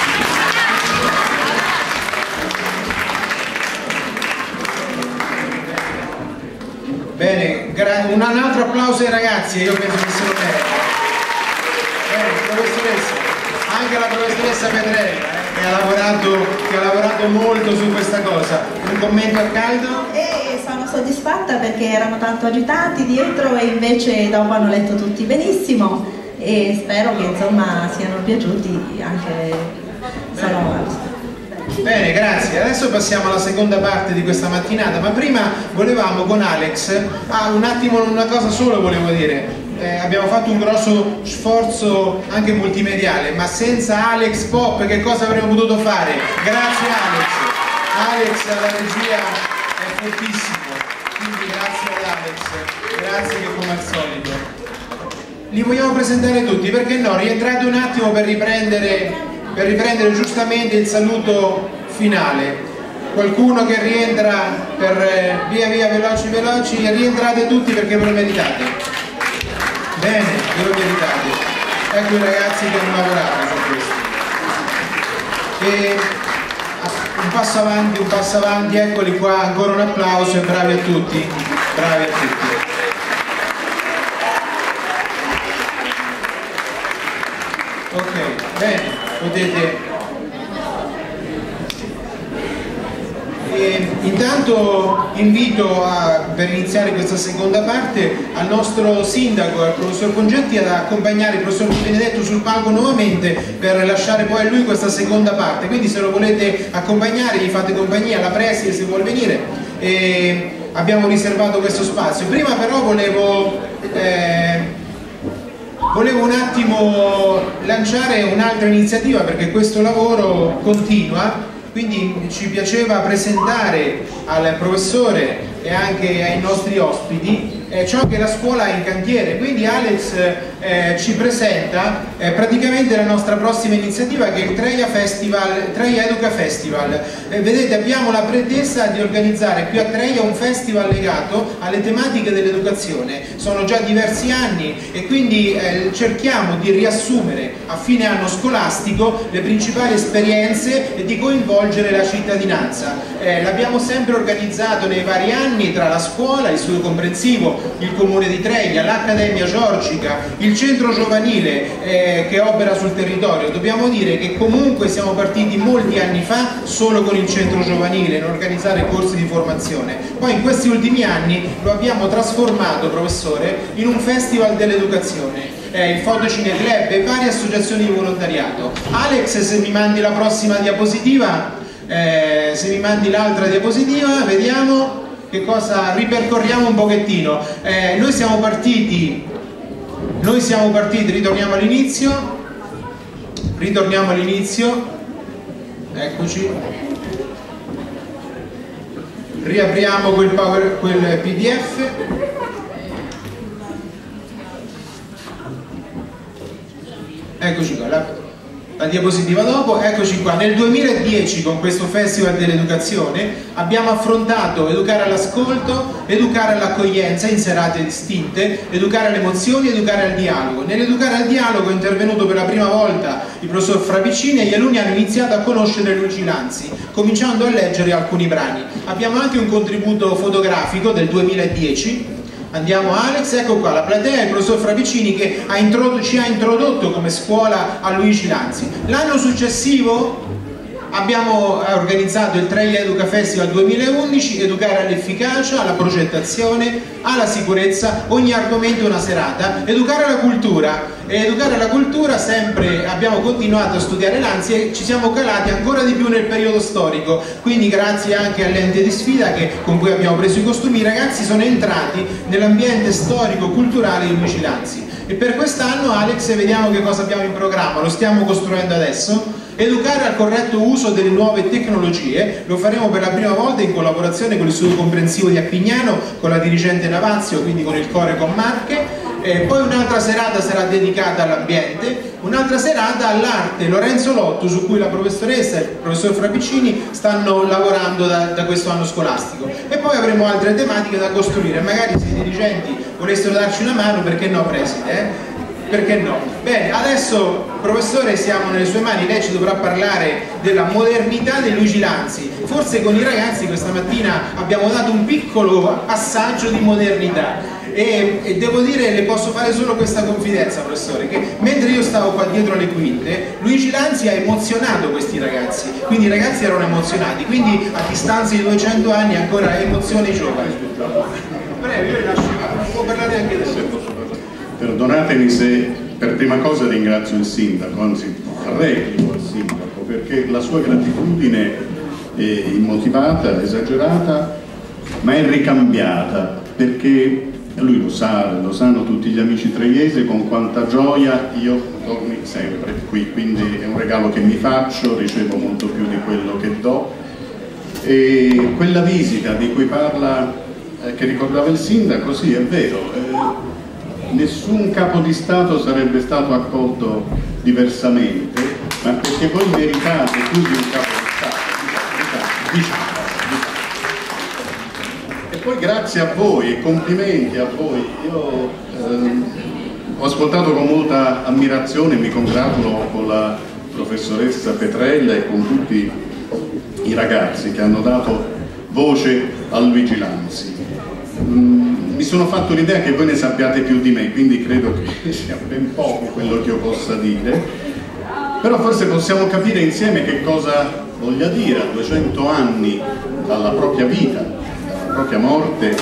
Bene, un altro applauso ai ragazzi, io penso che se lo meritano. Bene, professoressa, anche la professoressa Pedrella che ha lavorato molto su questa cosa. Un commento a caldo? Sono soddisfatta perché erano tanto agitati dietro e invece dopo hanno letto tutti benissimo e spero che insomma siano piaciuti anche. Bene, grazie. Adesso passiamo alla seconda parte di questa mattinata, ma prima volevamo con Alex, un attimo, una cosa solo volevo dire. Abbiamo fatto un grosso sforzo anche multimediale, ma senza Alex Pop che cosa avremmo potuto fare? Grazie Alex. Alex alla regia è fortissimo, quindi grazie ad Alex, grazie che come al solito. Li vogliamo presentare tutti, perché no? Rientrate un attimo per riprendere giustamente il saluto finale. Qualcuno che rientra per via veloci, rientrate tutti perché ve lo meritate. Bene, ve lo meritate. Ecco i ragazzi che hanno lavorato su questo. E un passo avanti, eccoli qua, ancora un applauso e bravi a tutti. Bravi a tutti. Ok, bene, potete. Intanto invito per iniziare questa seconda parte al nostro sindaco, al professor Congetti, ad accompagnare il professor Di Benedetto sul palco nuovamente per lasciare poi a lui questa seconda parte, quindi se lo volete accompagnare gli fate compagnia, la preside se vuole venire, e abbiamo riservato questo spazio. Prima però volevo un attimo lanciare un'altra iniziativa perché questo lavoro continua. Quindi ci piaceva presentare al professore e anche ai nostri ospiti ciò che la scuola è in cantiere. Quindi Alex ci presenta praticamente la nostra prossima iniziativa, che è il Treia Educa Festival. Vedete, abbiamo la pretesa di organizzare qui a Treia un festival legato alle tematiche dell'educazione. Sono già diversi anni e quindi cerchiamo di riassumere a fine anno scolastico le principali esperienze e di coinvolgere la cittadinanza. L'abbiamo sempre organizzato nei vari anni tra la scuola, l'Istituto Comprensivo, il Comune di Treia, l'Accademia Giorgica, il Centro Giovanile che opera sul territorio. Dobbiamo dire che comunque siamo partiti molti anni fa solo con il Centro Giovanile in organizzare corsi di formazione. Poi in questi ultimi anni lo abbiamo trasformato, professore, in un festival dell'educazione. Il Fotocine Club e varie associazioni di volontariato. Alex, se mi mandi la prossima diapositiva, se mi mandi l'altra diapositiva, vediamo che cosa ripercorriamo un pochettino. Noi siamo partiti, ritorniamo all'inizio, eccoci, riapriamo quel PDF. Eccoci qua, la diapositiva dopo. Eccoci qua. Nel 2010 con questo Festival dell'Educazione abbiamo affrontato educare all'ascolto, educare all'accoglienza in serate distinte, educare alle emozioni, educare al dialogo. Nell'educare al dialogo è intervenuto per la prima volta il professor Fravicini e gli alunni hanno iniziato a conoscere Luigi Lanzi, cominciando a leggere alcuni brani. Abbiamo anche un contributo fotografico del 2010. Andiamo Alex, ecco qua la platea, il professor Fravicini che ci ha introdotto come scuola a Luigi Lanzi. L'anno successivo abbiamo organizzato il Treia Educa Festival 2011, educare all'efficacia, alla progettazione, alla sicurezza, ogni argomento una serata, educare alla cultura. E educare alla cultura sempre abbiamo continuato a studiare Lanzi e ci siamo calati ancora di più nel periodo storico, quindi grazie anche all'ente di sfida con cui abbiamo preso i costumi, i ragazzi sono entrati nell'ambiente storico-culturale di Luigi Lanzi. E per quest'anno Alex, vediamo che cosa abbiamo in programma, lo stiamo costruendo adesso. Educare al corretto uso delle nuove tecnologie, lo faremo per la prima volta in collaborazione con l'Istituto Comprensivo di Appignano, con la dirigente Navazio, quindi con il Core con Marche. Poi un'altra serata sarà dedicata all'ambiente, un'altra serata all'arte Lorenzo Lotto, su cui la professoressa e il professor Frapiccini stanno lavorando da questo anno scolastico, e poi avremo altre tematiche da costruire. Magari se i dirigenti volessero darci una mano, perché no preside? Perché no? Bene, adesso professore siamo nelle sue mani, lei ci dovrà parlare della modernità di Luigi Lanzi. Forse con i ragazzi questa mattina abbiamo dato un piccolo assaggio di modernità. E devo dire, le posso fare solo questa confidenza, professore, che mentre io stavo qua dietro le quinte, Luigi Lanzi ha emozionato questi ragazzi, quindi i ragazzi erano emozionati, quindi a distanza di 200 anni ancora emozione giovane. Prego, io vi lascio, può parlare anche adesso. Perdonatemi se per prima cosa ringrazio il sindaco, anzi replico al sindaco, perché la sua gratitudine è immotivata, esagerata, ma è ricambiata, perché lui lo sa, lo sanno tutti gli amici trejesi con quanta gioia io torni sempre qui, quindi è un regalo che mi faccio, ricevo molto più di quello che do. E quella visita di cui parla, che ricordava il sindaco, sì, è vero, nessun capo di Stato sarebbe stato accolto diversamente, ma perché voi meritate più di un capo di Stato, diciamo. E poi grazie a voi e complimenti a voi. Io ho ascoltato con molta ammirazione, mi congratulo con la professoressa Petrella e con tutti i ragazzi che hanno dato voce a Luigi Lanzi. Mi sono fatto l'idea che voi ne sappiate più di me, quindi credo che sia ben poco quello che io possa dire, però forse possiamo capire insieme che cosa voglia dire a 200 anni dalla propria vita, dalla propria morte,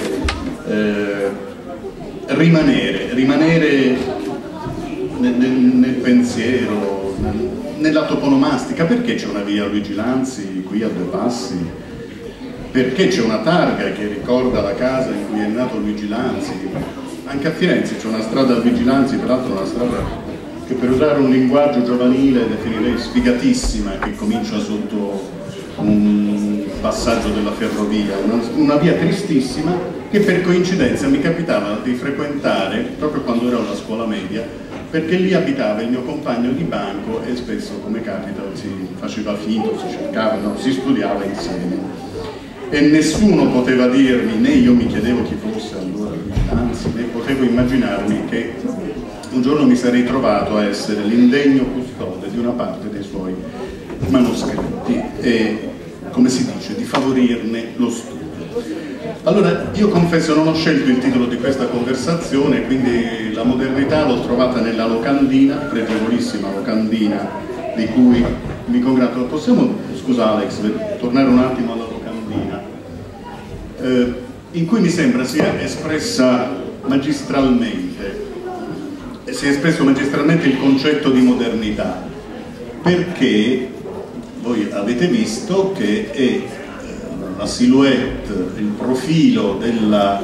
rimanere nel pensiero, nella toponomastica. Perché c'è una via Luigi Lanzi qui a due passi? Perché c'è una targa che ricorda la casa in cui è nato Luigi Lanzi? Anche a Firenze c'è una strada Luigi Lanzi, peraltro una strada che, per usare un linguaggio giovanile, definirei sfigatissima, che comincia sotto un passaggio della ferrovia, una via tristissima che per coincidenza mi capitava di frequentare proprio quando ero alla scuola media, perché lì abitava il mio compagno di banco e spesso, come capita, si faceva finto, si cercava, no, si studiava insieme. E nessuno poteva dirmi, né io mi chiedevo chi fosse allora Luigi Lanzi, né potevo immaginarmi che un giorno mi sarei trovato a essere l'indegno custode di una parte dei suoi manoscritti e, come si dice, di favorirne lo studio. Allora, io confesso, non ho scelto il titolo di questa conversazione, quindi la modernità l'ho trovata nella locandina, pregevolissima locandina, di cui mi congratulo. Possiamo, scusa Alex, tornare un attimo alla locandina? In cui mi sembra sia espressa magistralmente, si è espresso magistralmente il concetto di modernità, perché voi avete visto che è la silhouette, il profilo del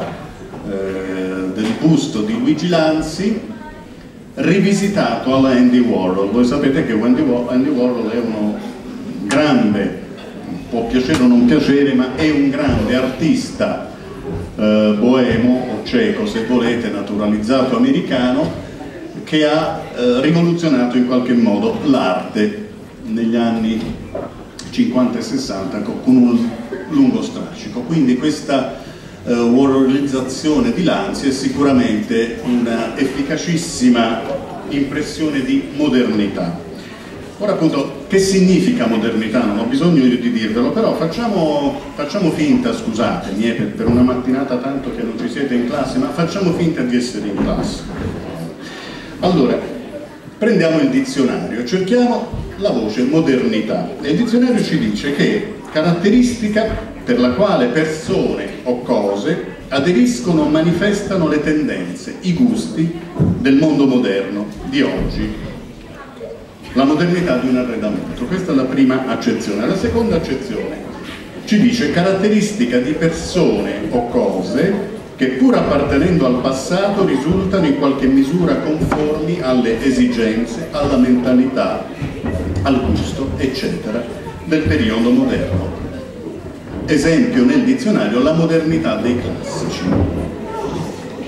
busto di Luigi Lanzi rivisitato alla Andy Warhol. Voi sapete che Andy Warhol è uno grande, può piacere o non piacere, ma è un grande artista boemo o ceco, se volete, naturalizzato americano, che ha rivoluzionato in qualche modo l'arte negli anni 50 e 60 con un lungo strascico. Quindi questa warholizzazione di Lanzi è sicuramente una efficacissima impressione di modernità. Ora, appunto, che significa modernità? Non ho bisogno di dirvelo, però facciamo finta, scusatemi, per una mattinata tanto che non ci siete in classe, ma facciamo finta di essere in classe. Allora, prendiamo il dizionario, cerchiamo la voce modernità, e il dizionario ci dice che caratteristica per la quale persone o cose aderiscono o manifestano le tendenze, i gusti del mondo moderno di oggi. La modernità di un arredamento, questa è la prima accezione. La seconda accezione ci dice caratteristica di persone o cose che, pur appartenendo al passato, risultano in qualche misura conformi alle esigenze, alla mentalità, al gusto, eccetera, del periodo moderno. Esempio nel dizionario: la modernità dei classici.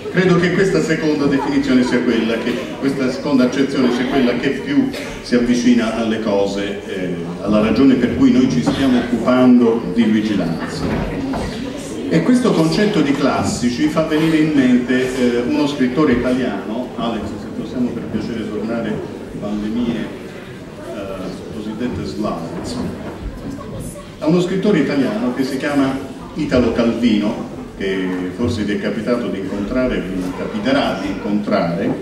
Credo che questa seconda definizione sia quella che, questa seconda accezione sia quella che più si avvicina alle cose, alla ragione per cui noi ci stiamo occupando di Luigi Lanzi. E questo concetto di classici fa venire in mente uno scrittore italiano, Alex, se possiamo per piacere tornare alle mie cosiddette slides, a uno scrittore italiano che si chiama Italo Calvino, che forse vi è capitato di incontrare, vi capiterà di incontrare,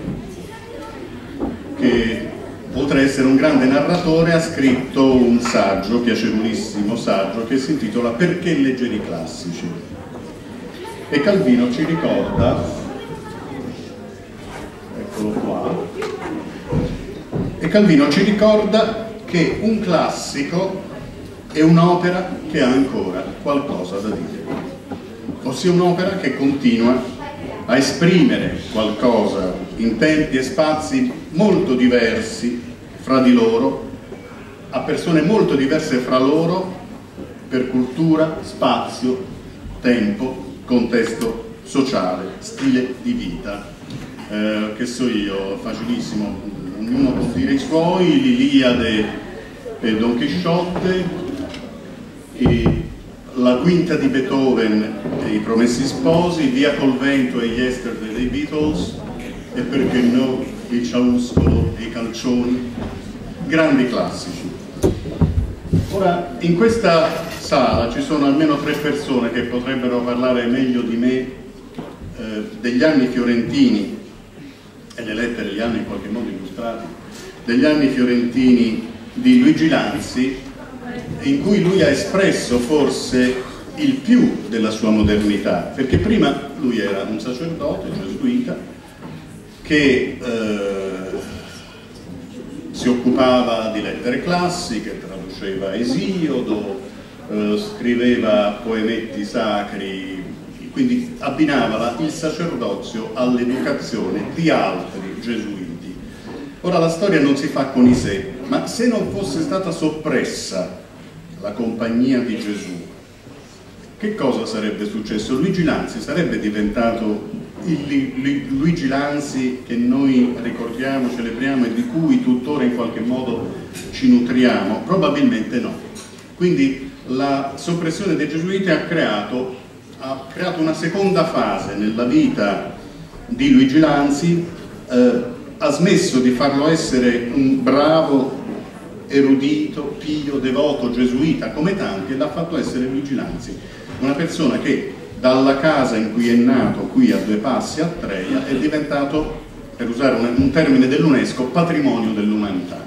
che oltre ad essere un grande narratore ha scritto un saggio, piacevolissimo saggio, che si intitola Perché leggere i classici? E Calvino ci ricorda, eccolo qua, e Calvino ci ricorda che un classico è un'opera che ha ancora qualcosa da dire, ossia un'opera che continua a esprimere qualcosa in tempi e spazi molto diversi fra di loro, a persone molto diverse fra loro, per cultura, spazio, tempo, contesto sociale, stile di vita. Che so io, facilissimo, ognuno può dire i suoi, l'Iliade e Don Chisciotte, e la quinta di Beethoven e i Promessi Sposi, Via col vento e Yesterday dei Beatles, e perché no, il Ciauscolo e i Calcioni, grandi classici. Ora, in questa sala ci sono almeno 3 persone che potrebbero parlare meglio di me degli anni fiorentini, e le lettere li hanno in qualche modo illustrati, degli anni fiorentini di Luigi Lanzi, in cui lui ha espresso forse il più della sua modernità, perché prima lui era un sacerdote gesuita che si occupava di lettere classiche, traduceva Esiodo, scriveva poemetti sacri, quindi abbinava il sacerdozio all'educazione di altri gesuiti. Ora la storia non si fa con i sé, ma se non fosse stata soppressa la compagnia di Gesù, che cosa sarebbe successo? Luigi Lanzi sarebbe diventato il Luigi Lanzi che noi ricordiamo, celebriamo e di cui tuttora in qualche modo ci nutriamo? Probabilmente no. Quindi la soppressione dei gesuiti ha creato una seconda fase nella vita di Luigi Lanzi, ha smesso di farlo essere un bravo, erudito, pio, devoto, gesuita come tanti, e l'ha fatto essere Luigi Lanzi, una persona che dalla casa in cui è nato, qui a 2 passi a Treia, è diventato, per usare un termine dell'UNESCO, patrimonio dell'umanità.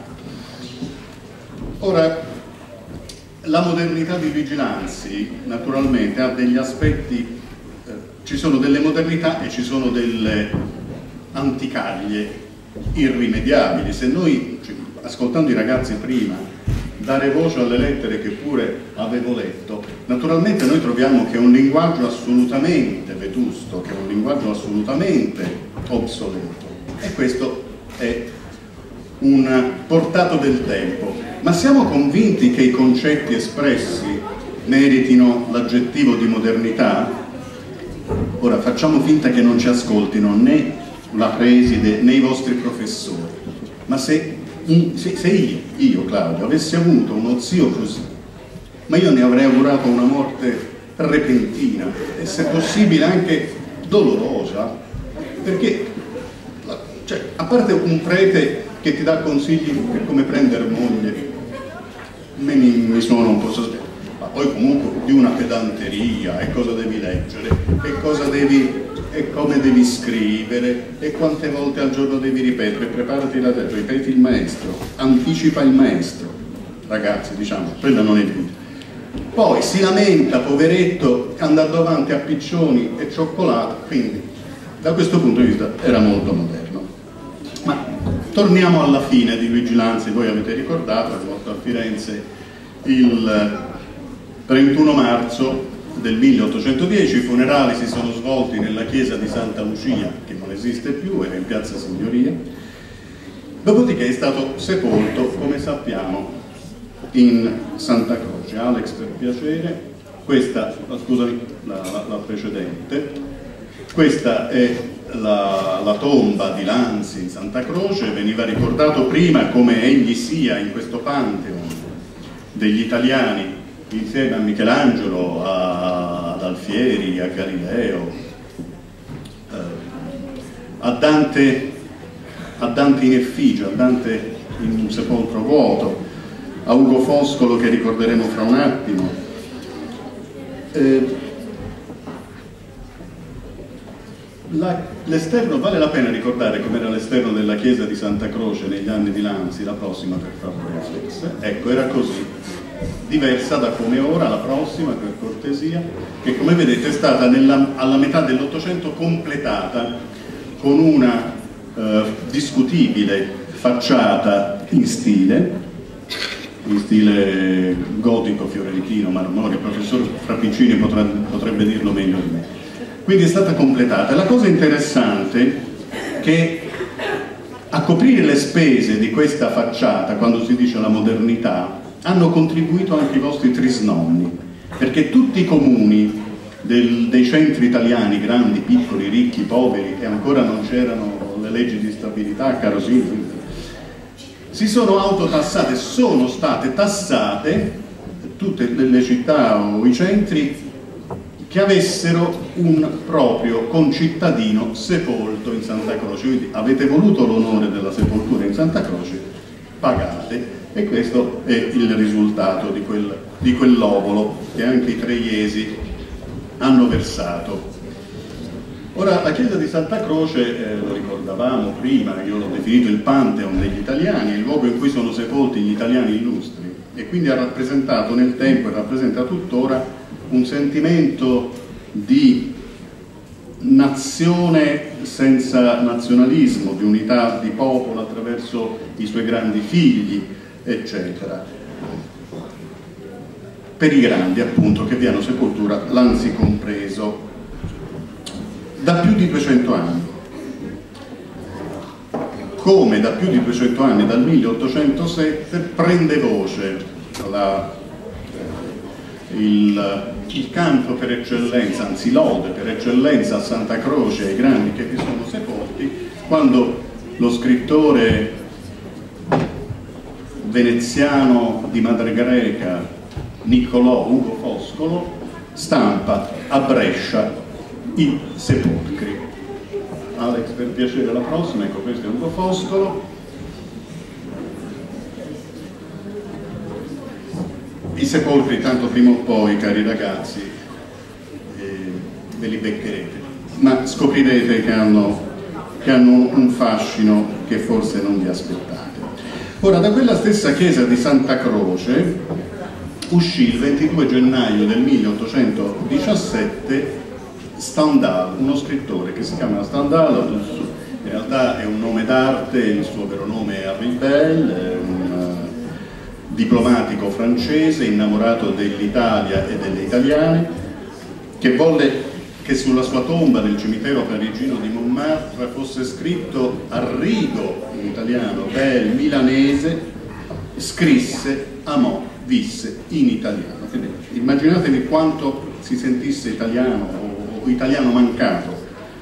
Ora, la modernità di Luigi Lanzi naturalmente ha degli aspetti, ci sono delle modernità e ci sono delle anticaglie irrimediabili. Se noi, ascoltando i ragazzi prima, dare voce alle lettere che pure avevo letto, naturalmente noi troviamo che è un linguaggio assolutamente vetusto, che è un linguaggio assolutamente obsoleto, e questo è un portato del tempo. Ma siamo convinti che i concetti espressi meritino l'aggettivo di modernità? Ora facciamo finta che non ci ascoltino né la preside né i vostri professori, ma se io Claudio avessi avuto uno zio così, ma io ne avrei augurato una morte repentina e se possibile anche dolorosa, perché a parte un prete che ti dà consigli per come prendere moglie, mi suona un po' sospetto, ma poi comunque di una pedanteria, e cosa devi leggere, e come devi scrivere, e quante volte al giorno devi ripetere, preparati la lettera, ripeti il maestro, anticipa il maestro, ragazzi, diciamo, quella non è vita. Poi si lamenta, poveretto, andando avanti a piccioni e cioccolato, quindi da questo punto di vista era molto moderno. Ma torniamo alla fine di Luigi Lanzi. Voi avete ricordato, è morto a Firenze il 31 marzo del 1810, i funerali si sono svolti nella chiesa di Santa Lucia, che non esiste più, era in Piazza Signoria, dopodiché è stato sepolto, come sappiamo, in Santa Croce. Alex, per piacere, questa, scusami, la precedente, questa è la tomba di Lanzi in Santa Croce, veniva ricordato prima come egli sia in questo pantheon degli italiani, insieme a Michelangelo, ad Alfieri, a Galileo, a Dante in effigie, a Dante in un sepolcro vuoto, a Ugo Foscolo, che ricorderemo fra un attimo. L'esterno, vale la pena ricordare com'era l'esterno della chiesa di Santa Croce negli anni di Lanzi, la prossima per favore Flex. Ecco, era così, diversa da come ora, la prossima per cortesia, che come vedete è stata alla metà dell'Ottocento completata con una discutibile facciata in stile gotico, fiorentino, marmoreo. Il professor Frappiccini potrebbe dirlo meglio di me. Quindi è stata completata. La cosa interessante è che a coprire le spese di questa facciata, quando si dice la modernità, hanno contribuito anche i vostri trisnonni, perché tutti i comuni dei centri italiani, grandi, piccoli, ricchi, poveri, e ancora non c'erano le leggi di stabilità, Carosini, si sono autotassate, sono state tassate tutte le città o i centri che avessero un proprio concittadino sepolto in Santa Croce. Quindi avete voluto l'onore della sepoltura in Santa Croce, pagate, e questo è il risultato di quell'obolo che anche i treiesi hanno versato. Ora, la chiesa di Santa Croce, lo ricordavamo prima, io l'ho definito il Pantheon degli italiani, è il luogo in cui sono sepolti gli italiani illustri, e quindi ha rappresentato nel tempo e rappresenta tuttora un sentimento di nazione senza nazionalismo, di unità di popolo attraverso i suoi grandi figli, eccetera. Per i grandi, appunto, che vi hanno sepoltura, Lanzi compreso, da più di 200 anni. Come da più di 200 anni, dal 1807, prende voce il canto per eccellenza, anzi lode per eccellenza a Santa Croce, ai grandi che vi sono sepolti, quando lo scrittore veneziano di madre greca Niccolò Ugo Foscolo stampa a Brescia i sepolcri. Alex, per piacere la prossima, ecco, questo è Ugo Foscolo. I sepolcri, tanto prima o poi, cari ragazzi, ve li beccherete, ma scoprirete che hanno un fascino che forse non vi aspettate. Ora, da quella stessa chiesa di Santa Croce uscì il 22 gennaio del 1817 Stendhal, uno scrittore che si chiama Stendhal, in realtà è un nome d'arte, il suo vero nome è Henri Bell, è un diplomatico francese innamorato dell'Italia e delle italiane, che volle che sulla sua tomba nel cimitero parigino di Montmartre fosse scritto a rigo in italiano: Bell, milanese, scrisse, amò, visse in italiano. Quindi immaginatevi quanto si sentisse italiano o italiano mancato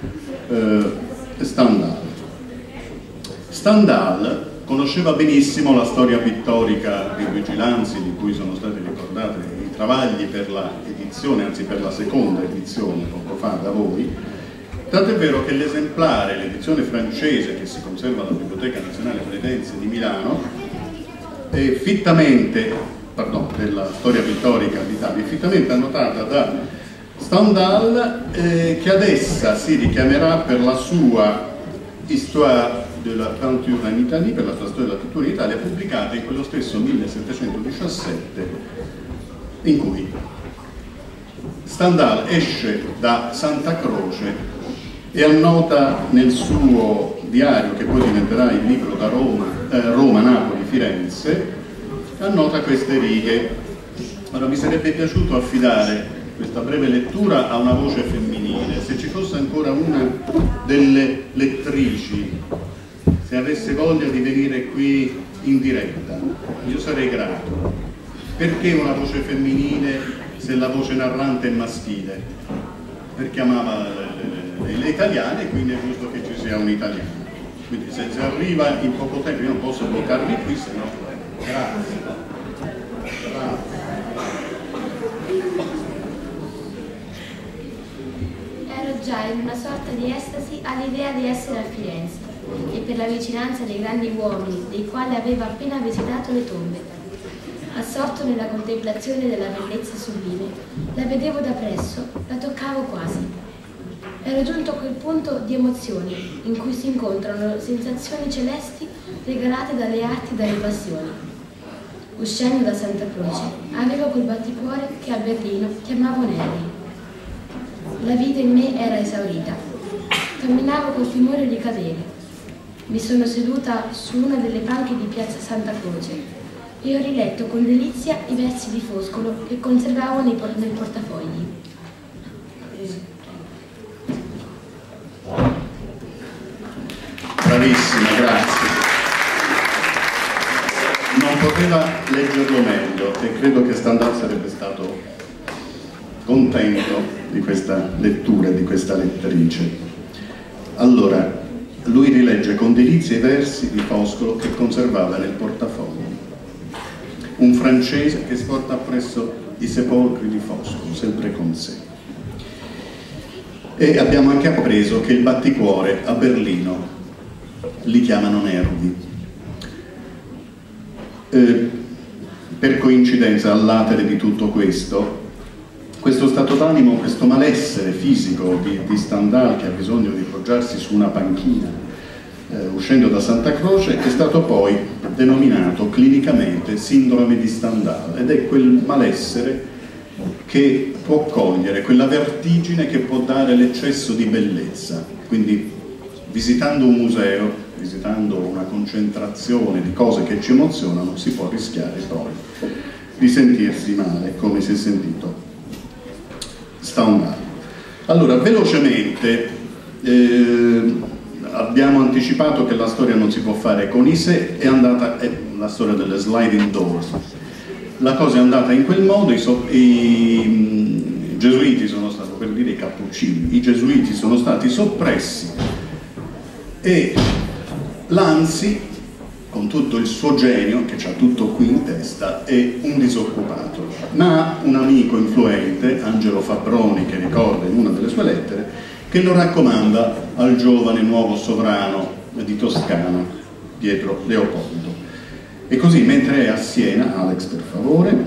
Stendhal conosceva benissimo la storia pittorica di Luigi Lanzi, di cui sono stati ricordati i travagli per la edizione, anzi per la seconda edizione poco fa da voi, tanto è vero che l'esemplare, l'edizione francese che si conserva alla Biblioteca Nazionale Fredense di Milano, della storia pittorica d'Italia, fittamente annotata da Stendhal, che ad essa si richiamerà per la sua Histoire de la peinture in Italie, per la sua storia della pittura in Italia, pubblicata in quello stesso 1717, in cui Stendhal esce da Santa Croce e annota nel suo diario, che poi diventerà il libro da Roma, Napoli, Firenze, annota queste righe. Ora, mi sarebbe piaciuto affidare questa breve lettura a una voce femminile. Se ci fosse ancora una delle lettrici, se avesse voglia di venire qui in diretta, io sarei grato. Perché una voce femminile se la voce narrante è maschile? Perché amava le delle italiane, quindi è giusto che ci sia un'italiana. Quindi se arriva in poco tempo, io non posso bloccarvi qui, se no... Grazie. Ero già in una sorta di estasi all'idea di essere a Firenze e per la vicinanza dei grandi uomini dei quali avevo appena visitato le tombe. Assorto nella contemplazione della bellezza sublime, la vedevo da presso, la toccavo quasi. Ero giunto a quel punto di emozioni in cui si incontrano sensazioni celesti regalate dalle arti e dalle passioni. Uscendo da Santa Croce, avevo quel batticuore che a Berlino chiamavo nervi. La vita in me era esaurita. Camminavo col timore di cadere. Mi sono seduta su una delle panche di piazza Santa Croce e ho riletto con delizia i versi di Foscolo che conservavo nel portafogli. Bravissima, grazie. Non poteva leggerlo meglio e credo che Stendhal sarebbe stato contento di questa lettura, di questa lettrice. Allora, lui rilegge con delizia i versi di Foscolo che conservava nel portafoglio. Un francese che si porta appresso i sepolcri di Foscolo, sempre con sé. E abbiamo anche appreso che il batticuore a Berlino li chiamano nervi. Per coincidenza, all'atere di tutto questo stato d'animo, questo malessere fisico di Stendhal, che ha bisogno di poggiarsi su una panchina uscendo da Santa Croce, è stato poi denominato clinicamente sindrome di Stendhal, ed è quel malessere che può cogliere, quella vertigine che può dare l'eccesso di bellezza. Quindi visitando un museo, visitando una concentrazione di cose che ci emozionano, si può rischiare poi di sentirsi male, come si è sentito Stendhal. Allora, velocemente, abbiamo anticipato che la storia non si può fare con i sé, è la storia delle sliding doors. La cosa è andata in quel modo, i gesuiti sono stati, per dire i cappuccini, i gesuiti sono stati soppressi e Lanzi, con tutto il suo genio, che c'ha tutto qui in testa, è un disoccupato, ma ha un amico influente, Angelo Fabbroni, che ricorda in una delle sue lettere, che lo raccomanda al giovane nuovo sovrano di Toscana, Pietro Leopoldo. E così, mentre è a Siena, Alex per favore,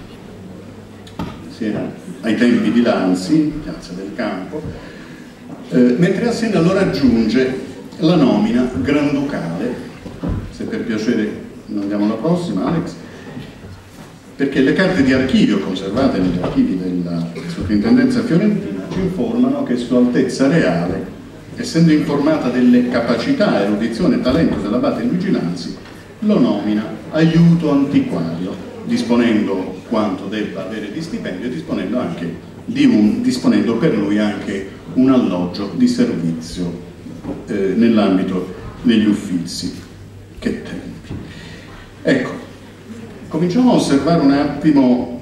Siena ai tempi di Lanzi, Piazza del Campo, mentre a Siena lo raggiunge la nomina granducale, se per piacere non andiamo alla prossima, Alex, perché le carte di archivio conservate negli archivi della Soprintendenza Fiorentina ci informano che Sua Altezza Reale, essendo informata delle capacità, erudizione e talento dell'abate Luigi Lanzi, lo nomina aiuto antiquario, disponendo quanto debba avere di stipendio e disponendo per lui anche un alloggio di servizio nell'ambito degli uffizi. Che tempi! Ecco, cominciamo a osservare un attimo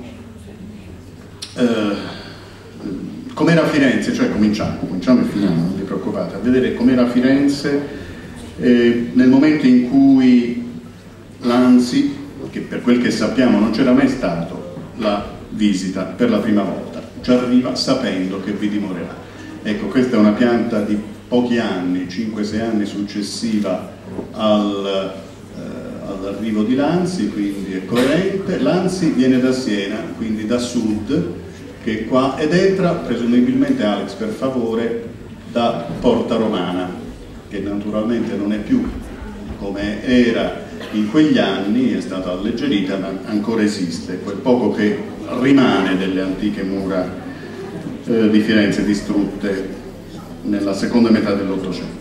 com'era Firenze, cioè cominciamo e finiamo, non vi preoccupate, a vedere com'era Firenze nel momento in cui Lanzi, che per quel che sappiamo non c'era mai stato, la visita per la prima volta, ci arriva sapendo che vi dimorerà. Ecco, questa è una pianta di pochi anni, 5-6 anni successiva all'arrivo di Lanzi, quindi è coerente. Lanzi viene da Siena, quindi da sud, che è qua, ed entra presumibilmente, Alex per favore, da Porta Romana, che naturalmente non è più come era in quegli anni, è stata alleggerita, ma ancora esiste, quel poco che rimane delle antiche mura di Firenze distrutte nella seconda metà dell'Ottocento.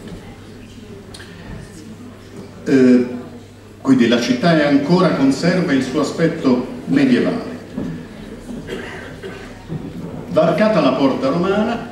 Quindi la città conserva il suo aspetto medievale. Varcata la Porta Romana,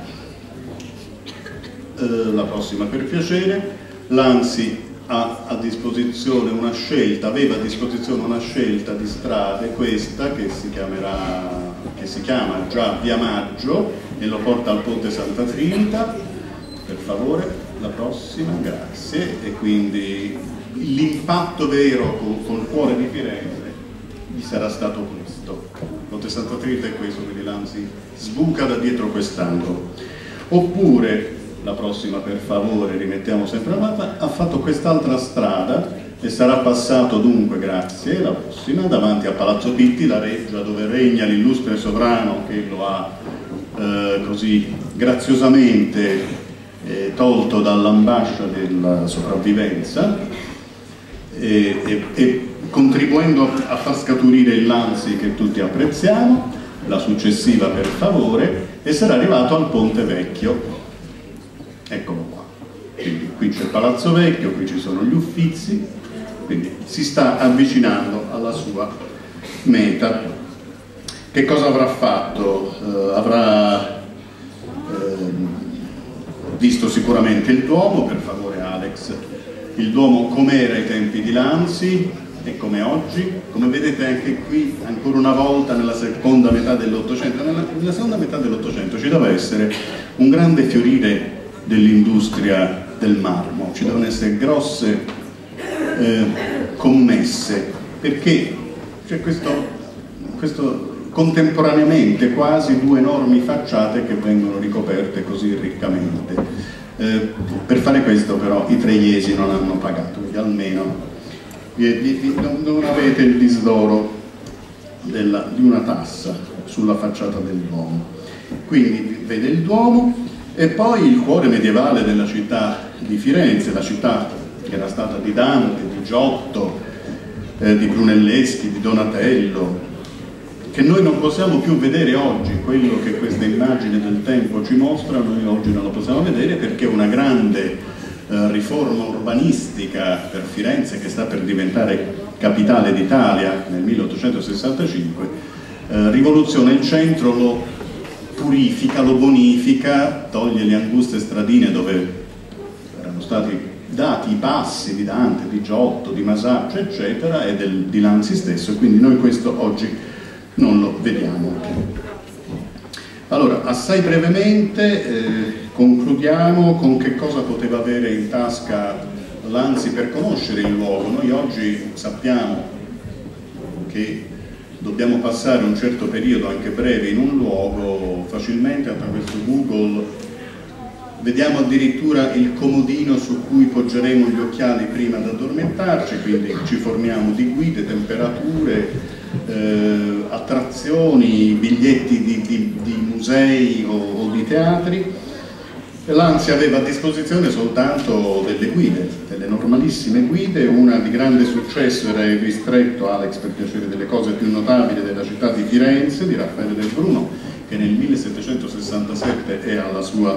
la prossima per piacere, Lanzi aveva a disposizione una scelta di strade, questa che si chiama già Via Maggio e lo porta al Ponte Santa Trinita, per favore, la prossima, grazie. E quindi l'impatto vero con il cuore di Firenze gli sarà stato questo. Conte Santa Trita è questo, quindi Lanzi sbuca da dietro quest'angolo. Oppure, la prossima per favore, rimettiamo sempre la mappa, ha fatto quest'altra strada e sarà passato dunque, grazie, la prossima, davanti a Palazzo Pitti, la reggia dove regna l'illustre sovrano che lo ha così graziosamente tolto dall'ambascia della sopravvivenza e contribuendo a far scaturire il Lanzi che tutti apprezziamo. La successiva per favore, e sarà arrivato al Ponte Vecchio, eccolo qua. Quindi qui c'è Palazzo Vecchio, qui ci sono gli Uffizi, quindi si sta avvicinando alla sua meta. Che cosa avrà fatto? Avrà visto sicuramente il Duomo, per favore Alex, il Duomo com'era ai tempi di Lanzi e come oggi. Come vedete anche qui, ancora una volta, nella seconda metà dell'Ottocento, nella seconda metà dell'Ottocento ci deve essere un grande fiorire dell'industria del marmo, ci devono essere grosse commesse, perché c'è questo contemporaneamente quasi due enormi facciate che vengono ricoperte così riccamente. Per fare questo però i Treiesi non hanno pagato, quindi almeno non avete il disdoro di una tassa sulla facciata del Duomo. Quindi vede il Duomo e poi il cuore medievale della città di Firenze, la città che era stata di Dante, di Giotto, di Brunelleschi, di Donatello, che noi non possiamo più vedere oggi. Quello che queste immagini del tempo ci mostrano, noi oggi non lo possiamo vedere perché una grande riforma urbanistica per Firenze, che sta per diventare capitale d'Italia nel 1865, rivoluziona il centro, lo purifica, lo bonifica, toglie le anguste stradine dove erano stati dati i passi di Dante, di Giotto, di Masaccio, eccetera, e di Lanzi stesso, e quindi noi questo oggi non lo vediamo. Allora, assai brevemente concludiamo con che cosa poteva avere in tasca Lanzi per conoscere il luogo. Noi oggi sappiamo che dobbiamo passare un certo periodo, anche breve, in un luogo facilmente attraverso Google. Vediamo addirittura il comodino su cui poggeremo gli occhiali prima di addormentarci, quindi ci forniamo di guide, temperature, attrazioni, biglietti di musei o di teatri. Lanzi aveva a disposizione soltanto delle guide, delle normalissime guide. Una di grande successo era il ristretto, Alex per piacere, delle cose più notabili della città di Firenze, di Raffaele del Bruno, che nel 1767 è alla sua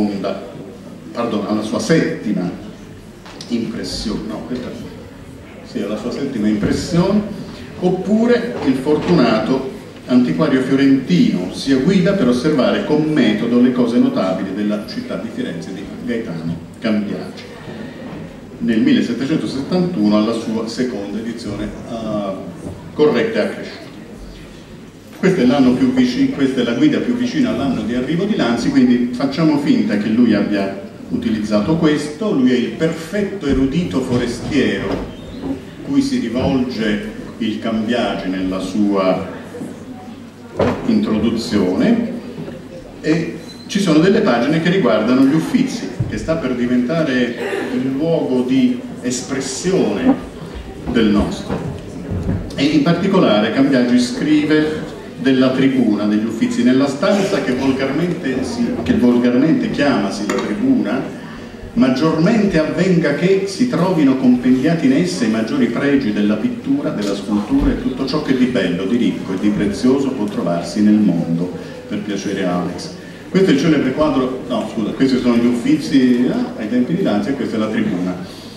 settima impressione, no, questa sì, alla sua settima impressione. Oppure il fortunato antiquario fiorentino, sia guida per osservare con metodo le cose notabili della città di Firenze, di Gaetano Cambiaci, nel 1771 alla sua seconda edizione corretta e accresciuta. Questo è l'anno più vicino, questa è la guida più vicina all'anno di arrivo di Lanzi, quindi facciamo finta che lui abbia utilizzato questo. Lui è il perfetto erudito forestiero cui si rivolge il Cambiagi nella sua introduzione, e ci sono delle pagine che riguardano gli Uffizi, che sta per diventare il luogo di espressione del nostro, e in particolare Cambiagi scrive della tribuna degli Uffizi. Nella stanza che volgarmente chiamasi la tribuna, maggiormente avvenga che si trovino compendiati in essa i maggiori pregi della pittura, della scultura e tutto ciò che di bello, di ricco e di prezioso può trovarsi nel mondo. Per piacere Alex. Questo è il celebre quadro, no scusa, questi sono gli Uffizi ai tempi di Lanzi, e questa è la tribuna.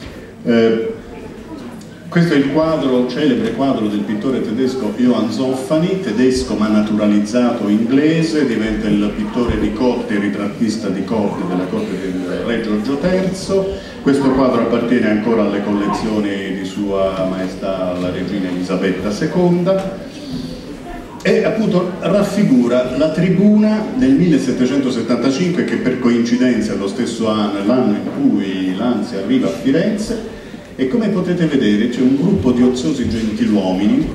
Questo è il quadro, celebre quadro del pittore tedesco Johann Zoffany, tedesco ma naturalizzato inglese, diventa il pittore di corte, il ritrattista di corte della corte del re Giorgio III. Questo quadro appartiene ancora alle collezioni di Sua Maestà la Regina Elisabetta II. e appunto raffigura la tribuna del 1775, che per coincidenza è lo stesso anno, l'anno in cui Lanzi arriva a Firenze, e come potete vedere c'è un gruppo di oziosi gentiluomini.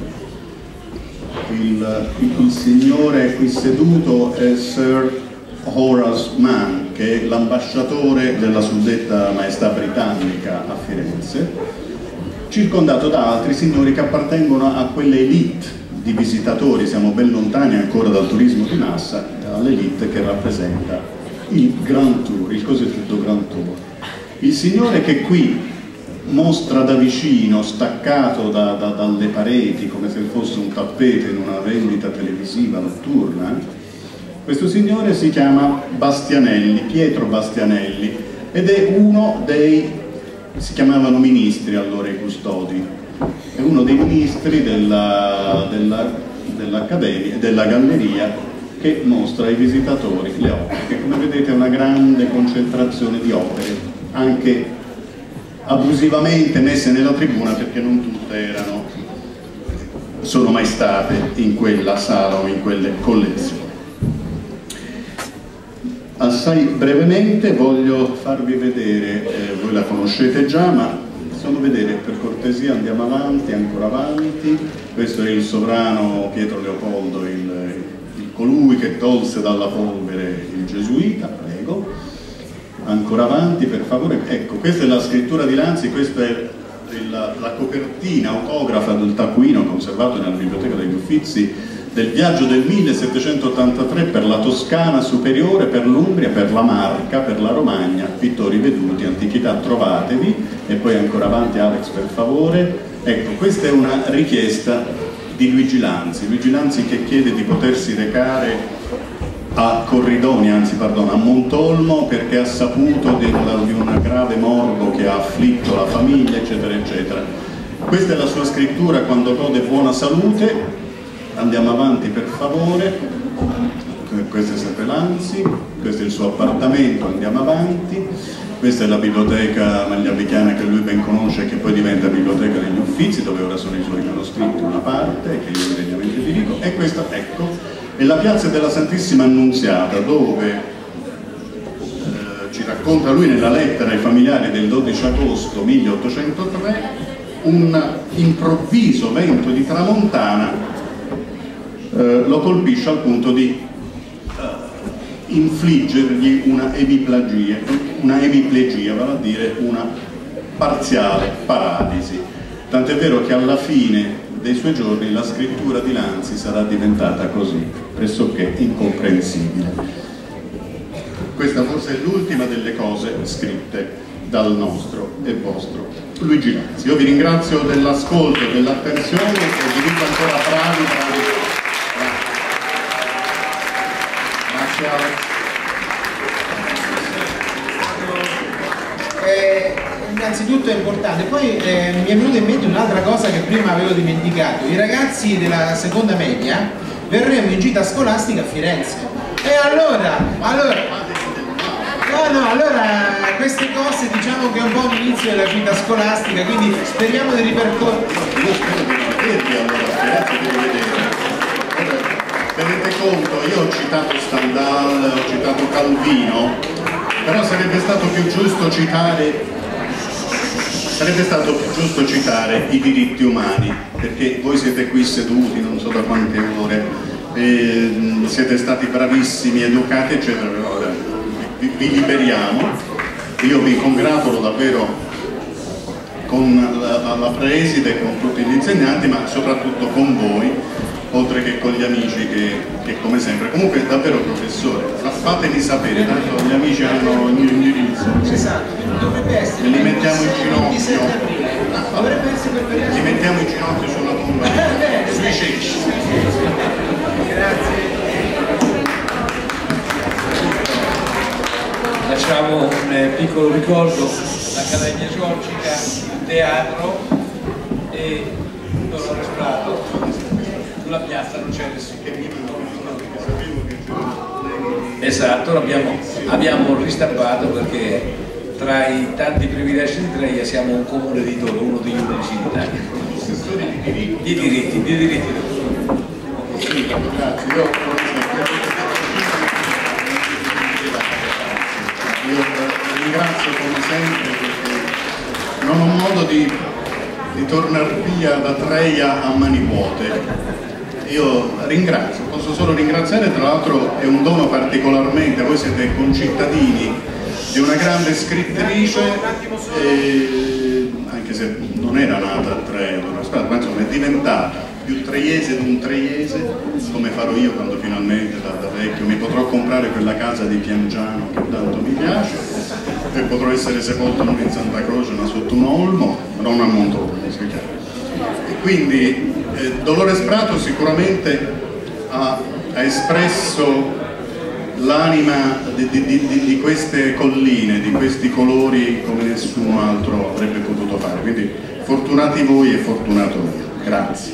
Il signore qui seduto è Sir Horace Mann, che è l'ambasciatore della suddetta Maestà Britannica a Firenze, circondato da altri signori che appartengono a quelle elite di visitatori, siamo ben lontani ancora dal turismo di massa, all'elite che rappresenta il Grand Tour, il cosiddetto Grand Tour. Il signore che qui mostra da vicino, staccato dalle pareti come se fosse un tappeto in una vendita televisiva notturna, questo signore si chiama Bastianelli, Pietro Bastianelli, ed è uno dei, si chiamavano ministri allora i custodi, è uno dei ministri della galleria, che mostra ai visitatori le opere, che come vedete è una grande concentrazione di opere, anche abusivamente messe nella tribuna perché non tutte sono mai state in quella sala o in quelle collezioni. Assai brevemente voglio farvi vedere, voi la conoscete già, ma facciamo vedere, per cortesia andiamo avanti, ancora avanti. Questo è il sovrano Pietro Leopoldo, colui che tolse dalla polvere il gesuita, prego. Ancora avanti per favore. Ecco, questa è la scrittura di Lanzi, questa è la copertina autografa del taccuino conservato nella Biblioteca degli Uffizi del viaggio del 1783 per la Toscana superiore, per l'Umbria, per la Marca, per la Romagna, pittori veduti, antichità trovatevi, e poi ancora avanti Alex per favore. Ecco, questa è una richiesta di Luigi Lanzi che chiede di potersi recare a Corridonia, anzi pardon, a Montolmo, perché ha saputo di un grave morbo che ha afflitto la famiglia, eccetera eccetera. Questa è la sua scrittura quando gode buona salute. Andiamo avanti per favore. Questo è sempre Lanzi, questo è il suo appartamento, andiamo avanti. Questa è la biblioteca magliabichiana che lui ben conosce, che poi diventa biblioteca degli Uffizi, dove ora sono i suoi manoscritti, una parte che io degnamente dirigo, e questa, ecco, è la piazza della Santissima Annunziata, dove ci racconta lui nella lettera ai familiari del 12 agosto 1803 un improvviso vento di tramontana lo colpisce al punto di infliggergli una emiplegia, vale a dire una parziale paralisi. Tant'è vero che alla fine dei suoi giorni la scrittura di Lanzi sarà diventata così, pressoché incomprensibile. Questa forse è l'ultima delle cose scritte dal nostro e vostro Luigi Lanzi. Io vi ringrazio dell'ascolto e dell'attenzione e vi dico ancora bravi. Innanzitutto è importante, poi mi è venuta in mente un'altra cosa che prima avevo dimenticato. I ragazzi della seconda media verremo in gita scolastica a Firenze, e allora queste cose diciamo che è un po' l'inizio della gita scolastica, quindi speriamo di ripercorrere. Io spero di vedervi allora, tenete conto, io ho citato Stendhal, ho citato Calvino, però sarebbe stato più giusto citare i diritti umani, perché voi siete qui seduti non so da quante ore, siete stati bravissimi, educati eccetera, vi liberiamo. Io vi congratulo davvero con la preside e con tutti gli insegnanti, ma soprattutto con voi, oltre che con gli amici che come sempre, comunque davvero professore, fatemi sapere, tanto gli amici hanno il mio indirizzo. Esatto, dovrebbe essere. E li mettiamo in ginocchio. Dovrebbe essere per li mettiamo in ginocchio sulla tomba, sui ceci. Grazie. Lasciamo un piccolo ricordo, l'Accademia Georgica, il teatro e Dolores Prato. Sulla piazza non c'è nessuno. Esatto, abbiamo ristampato perché tra i tanti privilegi di Treia siamo un comune editore, uno degli unici in Italia. Di diritti. Io ringrazio come sempre perché non ho modo di tornare via da Treia a Manipote. Io ringrazio, posso solo ringraziare, tra l'altro è un dono particolarmente, voi siete concittadini di una grande scrittrice, anche se non era nata a Treia, ma insomma è diventata più treiese di un treiese, come farò io quando finalmente da vecchio mi potrò comprare quella casa di Piangiano che tanto mi piace e potrò essere sepolto non in Santa Croce ma sotto un olmo, non a Montone, e quindi Dolores Prato sicuramente ha espresso l'anima di queste colline, di questi colori come nessuno altro avrebbe potuto fare, quindi fortunati voi e fortunato io. Grazie.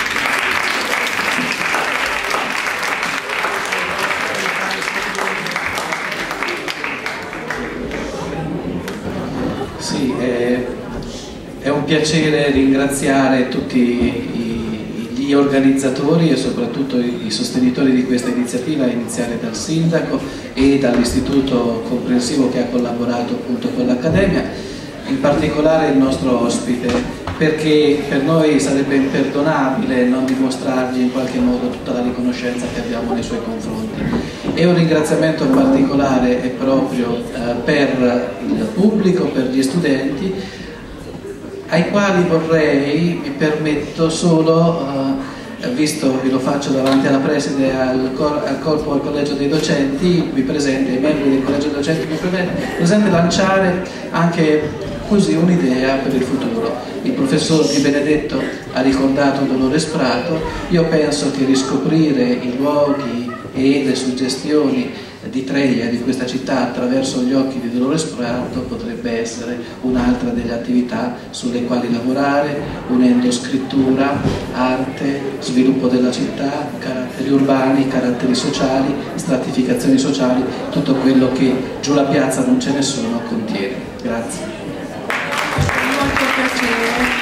Sì, è un piacere ringraziare tutti gli organizzatori e soprattutto i sostenitori di questa iniziativa, a iniziare dal sindaco e dall'istituto comprensivo che ha collaborato appunto con l'Accademia, in particolare il nostro ospite, perché per noi sarebbe imperdonabile non dimostrargli in qualche modo tutta la riconoscenza che abbiamo nei suoi confronti. E un ringraziamento particolare è proprio per il pubblico, per gli studenti, ai quali vorrei, mi permetto solo, visto che lo faccio davanti alla preside, al collegio dei docenti, mi presento, ai membri del collegio dei docenti, mi presento lanciare anche così un'idea per il futuro. Il professor Di Benedetto ha ricordato Dolores Prato, io penso che riscoprire i luoghi e le suggestioni di Treia, di questa città, attraverso gli occhi di Dolores Prato potrebbe essere un'altra delle attività sulle quali lavorare, unendo scrittura, arte, sviluppo della città, caratteri urbani, caratteri sociali, stratificazioni sociali, tutto quello che Giù la piazza non ce ne sono contiene. Grazie. Molto piacere.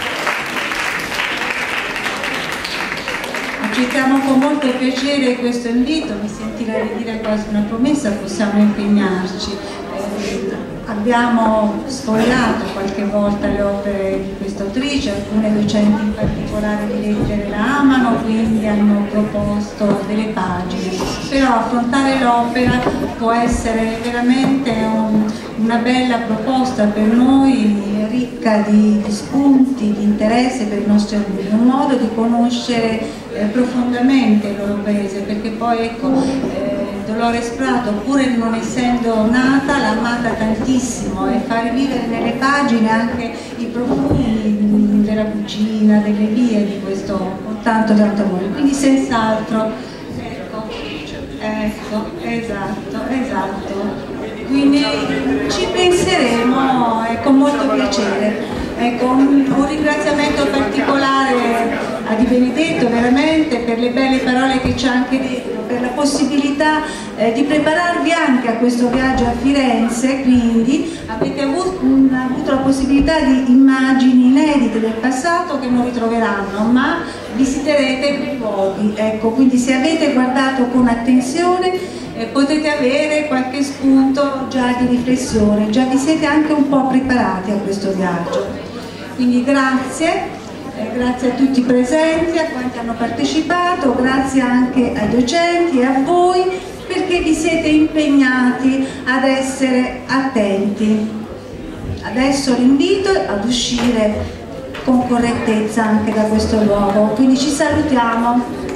Accettiamo con molto piacere questo invito, mi sentirei di dire quasi una promessa, possiamo impegnarci. Abbiamo sfogliato qualche volta le opere di questa autrice, alcune docenti in particolare di lettere la amano, quindi hanno proposto delle pagine, però affrontare l'opera può essere veramente una bella proposta per noi, ricca di spunti, di interesse per i nostri alunni, un modo di conoscere profondamente il loro paese, perché poi ecco, Dolores Prato, pur non essendo nata, l'ha amata tantissimo, e fare vivere nelle pagine anche i profumi della cucina, delle vie di questo con tanto amore, quindi senz'altro ecco, esatto, quindi ci penseremo con molto piacere. Ecco, un ringraziamento particolare a Di Benedetto veramente per le belle parole che ci ha anche detto, per la possibilità di prepararvi anche a questo viaggio a Firenze, quindi avete avuto la possibilità di immagini inedite del passato che non ritroveranno, ma visiterete quei luoghi, ecco, quindi se avete guardato con attenzione potete avere qualche spunto già di riflessione, già vi siete anche un po' preparati a questo viaggio. Quindi grazie a tutti i presenti, a quanti hanno partecipato, grazie anche ai docenti e a voi perché vi siete impegnati ad essere attenti. Adesso l'invito ad uscire con correttezza anche da questo luogo, quindi ci salutiamo.